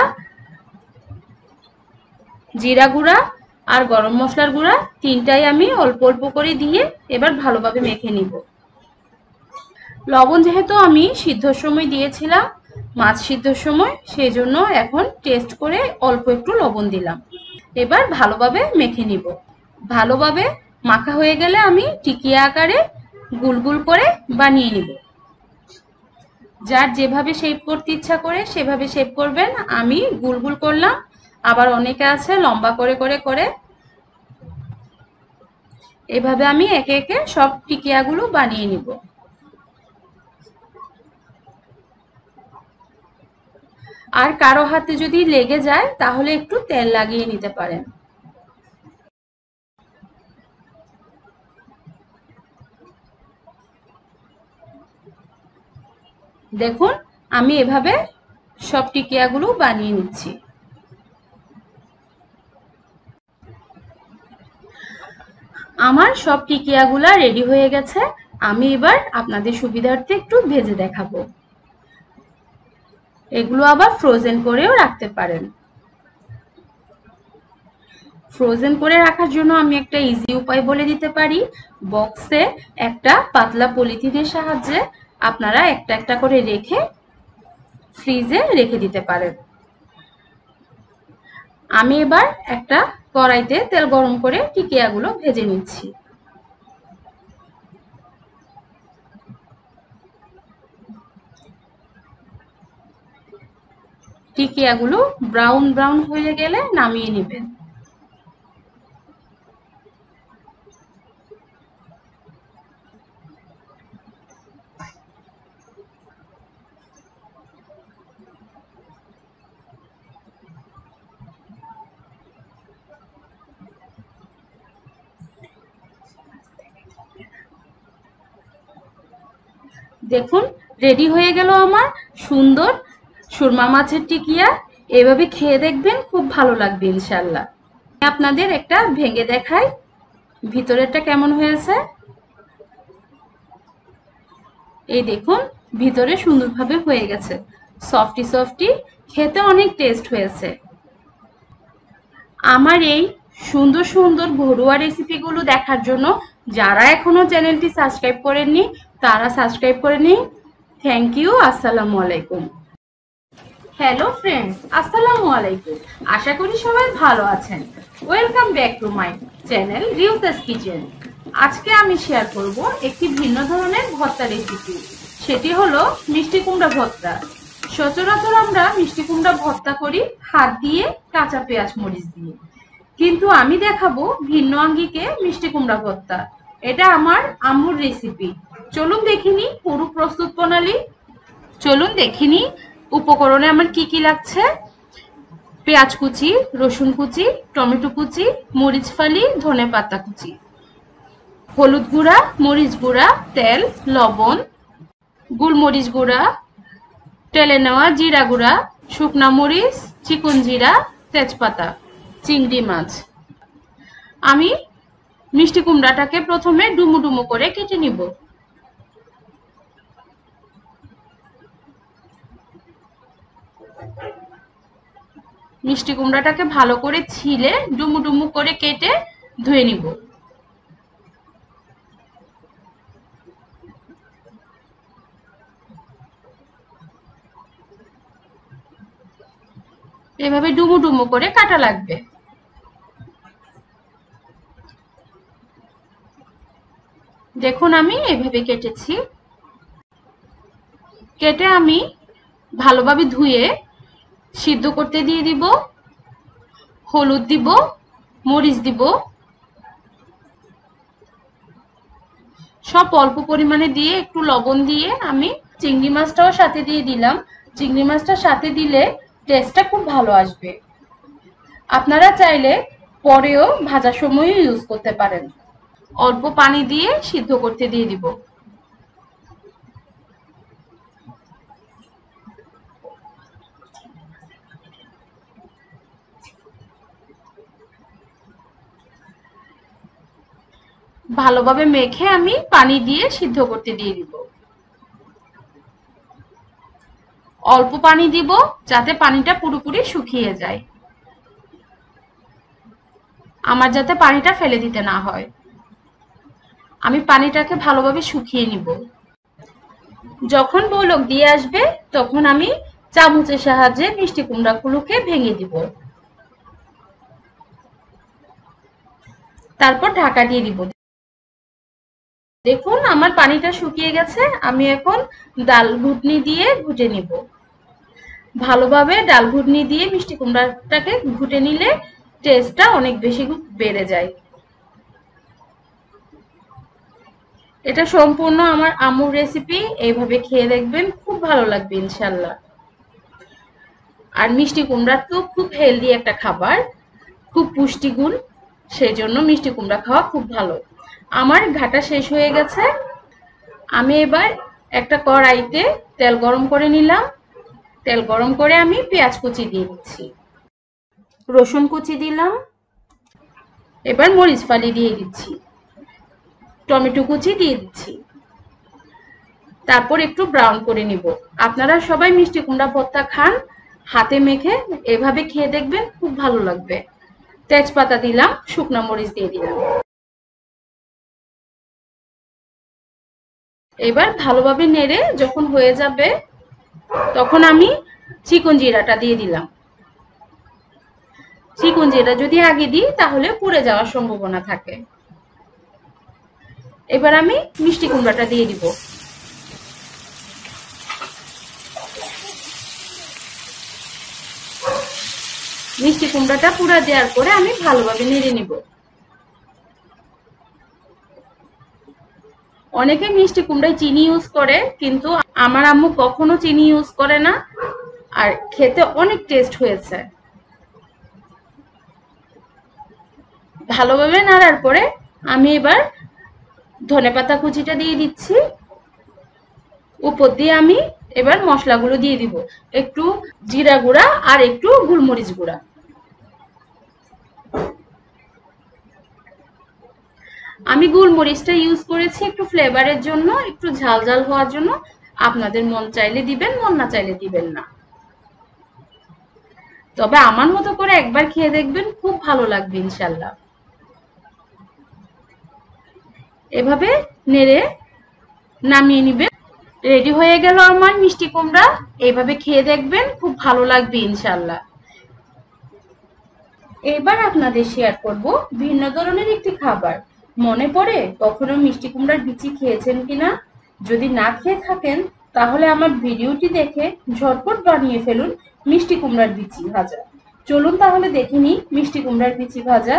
জিরা গুঁড়া আর গরম মশলার গুঁড়া তিনটাই আমি অল্প অল্প করে দিয়ে এবার ভালোভাবে মেখে নিব। লবণ যেহেতু আমি সিদ্ধর সময় দিয়েছিলাম, মাছ সিদ্ধর সময়, সেই জন্য এখন টেস্ট করে অল্প একটু লবণ দিলাম। এবার ভালোভাবে মেখে নিব। ভালোভাবে মাখা হয়ে গেলে আমি টিকিয়া আকারে গুল গুল করে বানিয়ে নিব। যার যেভাবে শেপ করতে ইচ্ছা করে সেভাবে শেপ করবেন। আমি গুল গুল করলাম, আবার অনেকে আছে লম্বা করে করে করে। এভাবে আমি একে একে সব টিকিয়াগুলো বানিয়ে নিব। আর কারো হাতে যদি লেগে যায় তাহলে একটু তেল লাগিয়ে নিতে পারেন। দেখুন, আমি এভাবে সব টিকিয়াগুলো বানিয়ে নিচ্ছি। আমার সব টিকিয়াগুলা রেডি হয়ে গেছে। আমি এবার আপনাদের সুবিধার্থে একটু ভেজে দেখাবো। এগুলো আবার ফ্রোজেন করেও রাখতে পারেন। ফ্রোজেন করে রাখার জন্য আমি একটা ইজি উপায় বলে দিতে পারি। বক্সে একটা পাতলা পলিথিনের সাহায্যে আপনারা একটা একটা করে রেখে ফ্রিজে রেখে দিতে পারেন। আমি এবার একটা কড়াইতে তেল গরম করে টিকিয়াগুলো ভেজে নিচ্ছি। টিকিয়াগুলো ব্রাউন ব্রাউন হয়ে গেলে নামিয়ে নেবেন। দেখুন, রেডি হয়ে গেল আমার সুন্দর সুরমা মাছের টিকিয়া। এভাবে খেয়ে দেখবেন, খুব ভালো লাগবে ইনশাল্লাহ। আপনাদের একটা ভেঙে দেখাই ভিতরেরটা কেমন হয়েছে। এই দেখুন, ভিতরে সুন্দরভাবে হয়ে গেছে, সফটি সফটি, খেতে অনেক টেস্ট হয়েছে। আমার এই সুন্দর সুন্দর ঘরোয়া রেসিপিগুলো দেখার জন্য যারা এখনো চ্যানেলটি সাবস্ক্রাইব করেননি তারা সাবস্ক্রাইব করে নিন। Thank you. আসসালামু আলাইকুম। হ্যালো ফ্রেন্ডস, আসসালামু আলাইকুম। আশা করি সবাই ভালো আছেন। Welcome back to my channel রিউতাস kitchen. আজকে আমি শেয়ার করব একটি ভিন্ন ধরনের ভর্তা রেসিপি। সেটি হলো মিষ্টি কুমড়া ভর্তা। সচরাচর আমরা মিষ্টি কুমড়া ভর্তা করি হাত দিয়ে, কাঁচা পেঁয়াজ মরিচ দিয়ে, কিন্তু আমি দেখাবো ভিন্ন আঙ্গিকে মিষ্টি কুমড়া ভর্তা। এটা আমার আম্মুর রেসিপি। চলুন দেখিনি পুরো প্রস্তুত প্রণালী। চলুন দেখিনি উপকরণে আমার কি কি লাগছে। পেঁয়াজ কুচি, রসুন কুচি, টমেটো কুচি, মরিচ ফালি, ধনে পাতা কুচি, হলুদ গুঁড়া, মরিচ গুঁড়া, তেল, লবণ, গোলমরিচ গুঁড়া, তেলে নেওয়া জিরা গুঁড়া, শুকনা মরিচ, চিকন জিরা, তেজপাতা, চিংড়ি মাছ। আমি মিষ্টি কুমড়াটাকে প্রথমে ডুমু ডুমু করে কেটে নিব। মিষ্টি কুমড়াটাকে ভালো করে ছিলে ডুমু ডুমু করে কেটে ধুয়ে নিব। এভাবে ডুমু ডুমু করে কাটা লাগবে। দেখুন আমি এভাবে কেটেছি। কেটে আমি ভালোভাবে ধুয়ে সিদ্ধ করতে দিয়ে দিব। হলুদ দিব, মরিচ দিব, সব অল্প পরিমাণে দিয়ে একটু লবণ দিয়ে আমি চিংড়ি মাছটাও সাথে দিয়ে দিলাম। চিংড়ি মাছটা সাথে দিলে টেস্টটা খুব ভালো আসবে। আপনারা চাইলে পরেও ভাজার সময়ও ইউজ করতে পারেন। অল্প পানি দিয়ে সিদ্ধ করতে দিয়ে দিব। ভালোভাবে মেখে আমি পানি দিয়ে সিদ্ধ করতে দিয়ে দিব। অল্প পানি দিব যাতে পানিটা পুরোপুরি শুকিয়ে যায়। আমার যাতে পানিটা ফেলে দিতে না হয়। আমি পানিটাকে ভালোভাবে শুকিয়ে নিব। যখন বলক দিয়ে আসবে তখন আমি চামচের সাহায্যে মিষ্টি কুমড়াগুলোকে ভেঙে দিব। তারপর ঢাকা দিয়ে দিব। দেখুন আমার পানিটা শুকিয়ে গেছে। আমি এখন ডাল ঘুটনি দিয়ে ঘুটে নিব। ভালোভাবে ডাল ঘুটনি দিয়ে মিষ্টি কুমড়াটাকে ঘুটে নিলে টেস্টটা অনেক বেশি বেড়ে যায়। এটা সম্পূর্ণ আমার আম্মুর রেসিপি। এইভাবে খেয়ে দেখবেন, খুব ভালো লাগবে ইনশাল্লাহ। আর মিষ্টি কুমড়া তো খুব হেলদি একটা খাবার, খুব পুষ্টিগুণ, সেই জন্য মিষ্টি কুমড়া খাওয়া খুব ভালো। আমার ঘাটা শেষ হয়ে গেছে। আমি এবার একটা কড়াইতে তেল গরম করে নিলাম। তেল গরম করে আমি পেঁয়াজ কুচি দিয়ে দিচ্ছি, রসুন কুচি দিলাম, এবার মরিচ ফালি দিয়ে দিচ্ছি, টমেটো কুচি দিয়ে দিচ্ছি। তারপর একটু ব্রাউন করে নিব। আপনারা সবাই মিষ্টি কুমড়া ভর্তা খান, হাতে মেখে এভাবে খেয়ে দেখবেন, খুব ভালো লাগবে। তেজপাতা দিলাম, শুকনা মরিচ দিয়ে দিলাম। এবার ভালোভাবে নেড়ে যখন হয়ে যাবে তখন আমি চিকন জিরাটা দিয়ে দিলাম। চিকন জিরা যদি আগে দিই তাহলে পুড়ে যাওয়ার সম্ভাবনা থাকে। এবার আমি মিষ্টি কুমড়াটা দিয়ে দিব। মিষ্টি কুমড়াটা পুরা দেওয়ার পরে আমি ভালোভাবে নেড়ে নিব। অনেকে মিষ্টি কুমড়ায় চিনি ইউজ করে, কিন্তু আমার আম্মু কখনো চিনি ইউজ করে না, আর খেতে অনেক টেস্ট হয়েছে। ভালোভাবে নাড়ার পরে আমি এবার ধনেপাতা কুচিটা দিয়ে দিচ্ছি। উপর দিয়ে আমি এবার মশলাগুলো দিয়ে দিব। একটু জিরা গুঁড়া আর একটু গোলমরিচ গুঁড়া। আমি গোলমরিচটা ইউজ করেছি একটু ফ্লেভারের জন্য, একটু ঝাল ঝাল হওয়ার জন্য। আপনাদের মন চাইলে দিবেন, মন না চাইলে দিবেন না। তবে আমার মতো করে একবার খেয়ে দেখবেন, খুব ভালো লাগবে ইনশাল্লাহ। এভাবে নেড়ে নামিয়ে নিবেন। রেডি হয়ে গেল আমার মিষ্টি কুমড়া। এইভাবে খেয়ে দেখবেন, খুব ভালো লাগবে ইনশাল্লাহ। এবার আপনাদের শেয়ার করব ভিন্ন ধরনের একটি খাবার। মনে পড়ে কখনো মিষ্টি কুমড়ার বিচি খেয়েছেন কিনা? যদি না খেয়ে থাকেন তাহলে আমার ভিডিওটি দেখে ঝটপট বানিয়ে ফেলুন মিষ্টি কুমড়ার বিচি ভাজা। চলুন তাহলে দেখে নিই মিষ্টি কুমড়ার বিচি ভাজা।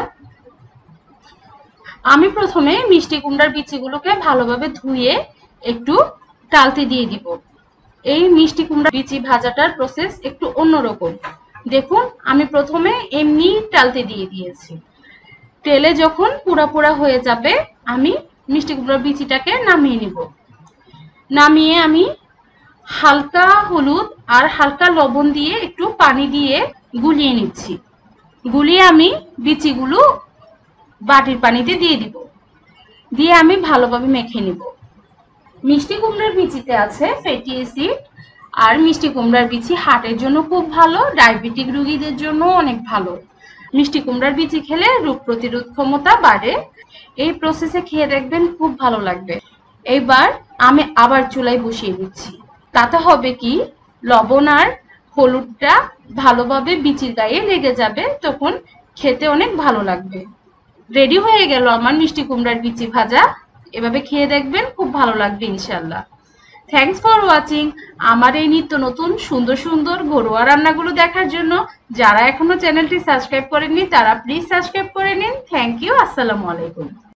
আমি প্রথমে মিষ্টি কুমড়ার বিচিগুলোকে ভালোভাবে ধুয়ে একটু টালতে দিয়ে দিব। এই মিষ্টি কুমড়া বিচি ভাজাটার প্রসেস একটু অন্যরকম। দেখুন, আমি প্রথমে এমনি টালতে দিয়ে দিয়েছি। তেলে যখন পুরা পুরা হয়ে যাবে, আমি মিষ্টি কুমড়ার বিচিটাকে নামিয়ে নিব। নামিয়ে আমি হালকা হলুদ আর হালকা লবণ দিয়ে একটু পানি দিয়ে গুলিয়ে নিচ্ছি। গুলিয়ে আমি বিচিগুলো বাটির পানিতে দিয়ে দিব। দিয়ে আমি ভালোভাবে মেখে নিব। মিষ্টি কুমড়ার বিচিতে আছে ফ্যাটি অ্যাসিড, আর মিষ্টি কুমড়ার বিচি হার্টের জন্য খুব ভালো, ডায়াবেটিক রোগীদের জন্য অনেক ভালো। মিষ্টি কুমড়ার বিচি খেলে রোগ প্রতিরোধ ক্ষমতা বাড়ে। এই প্রসেসে খেয়ে দেখবেন, খুব ভালো লাগবে। এবার আমি আবার চুলায় বসিয়ে দিচ্ছি। তাতে হবে কি, লবণ আর হলুদটা ভালোভাবে বিচির গায়ে লেগে যাবে, তখন খেতে অনেক ভালো লাগবে। রেডি হয়ে গেল আমার মিষ্টি কুমড়ার বিচি ভাজা। এভাবে খেয়ে দেখবেন, খুব ভালো লাগবে ইনশাল্লাহ। Thanks for watching. আমার এই নিত্য নতুন সুন্দর সুন্দর ঘরোয়া রান্নাগুলো দেখার জন্য যারা এখনো চ্যানেলটি সাবস্ক্রাইব করেননি তারা প্লিজ সাবস্ক্রাইব করে নিন। Thank you. আসসালামু আলাইকুম।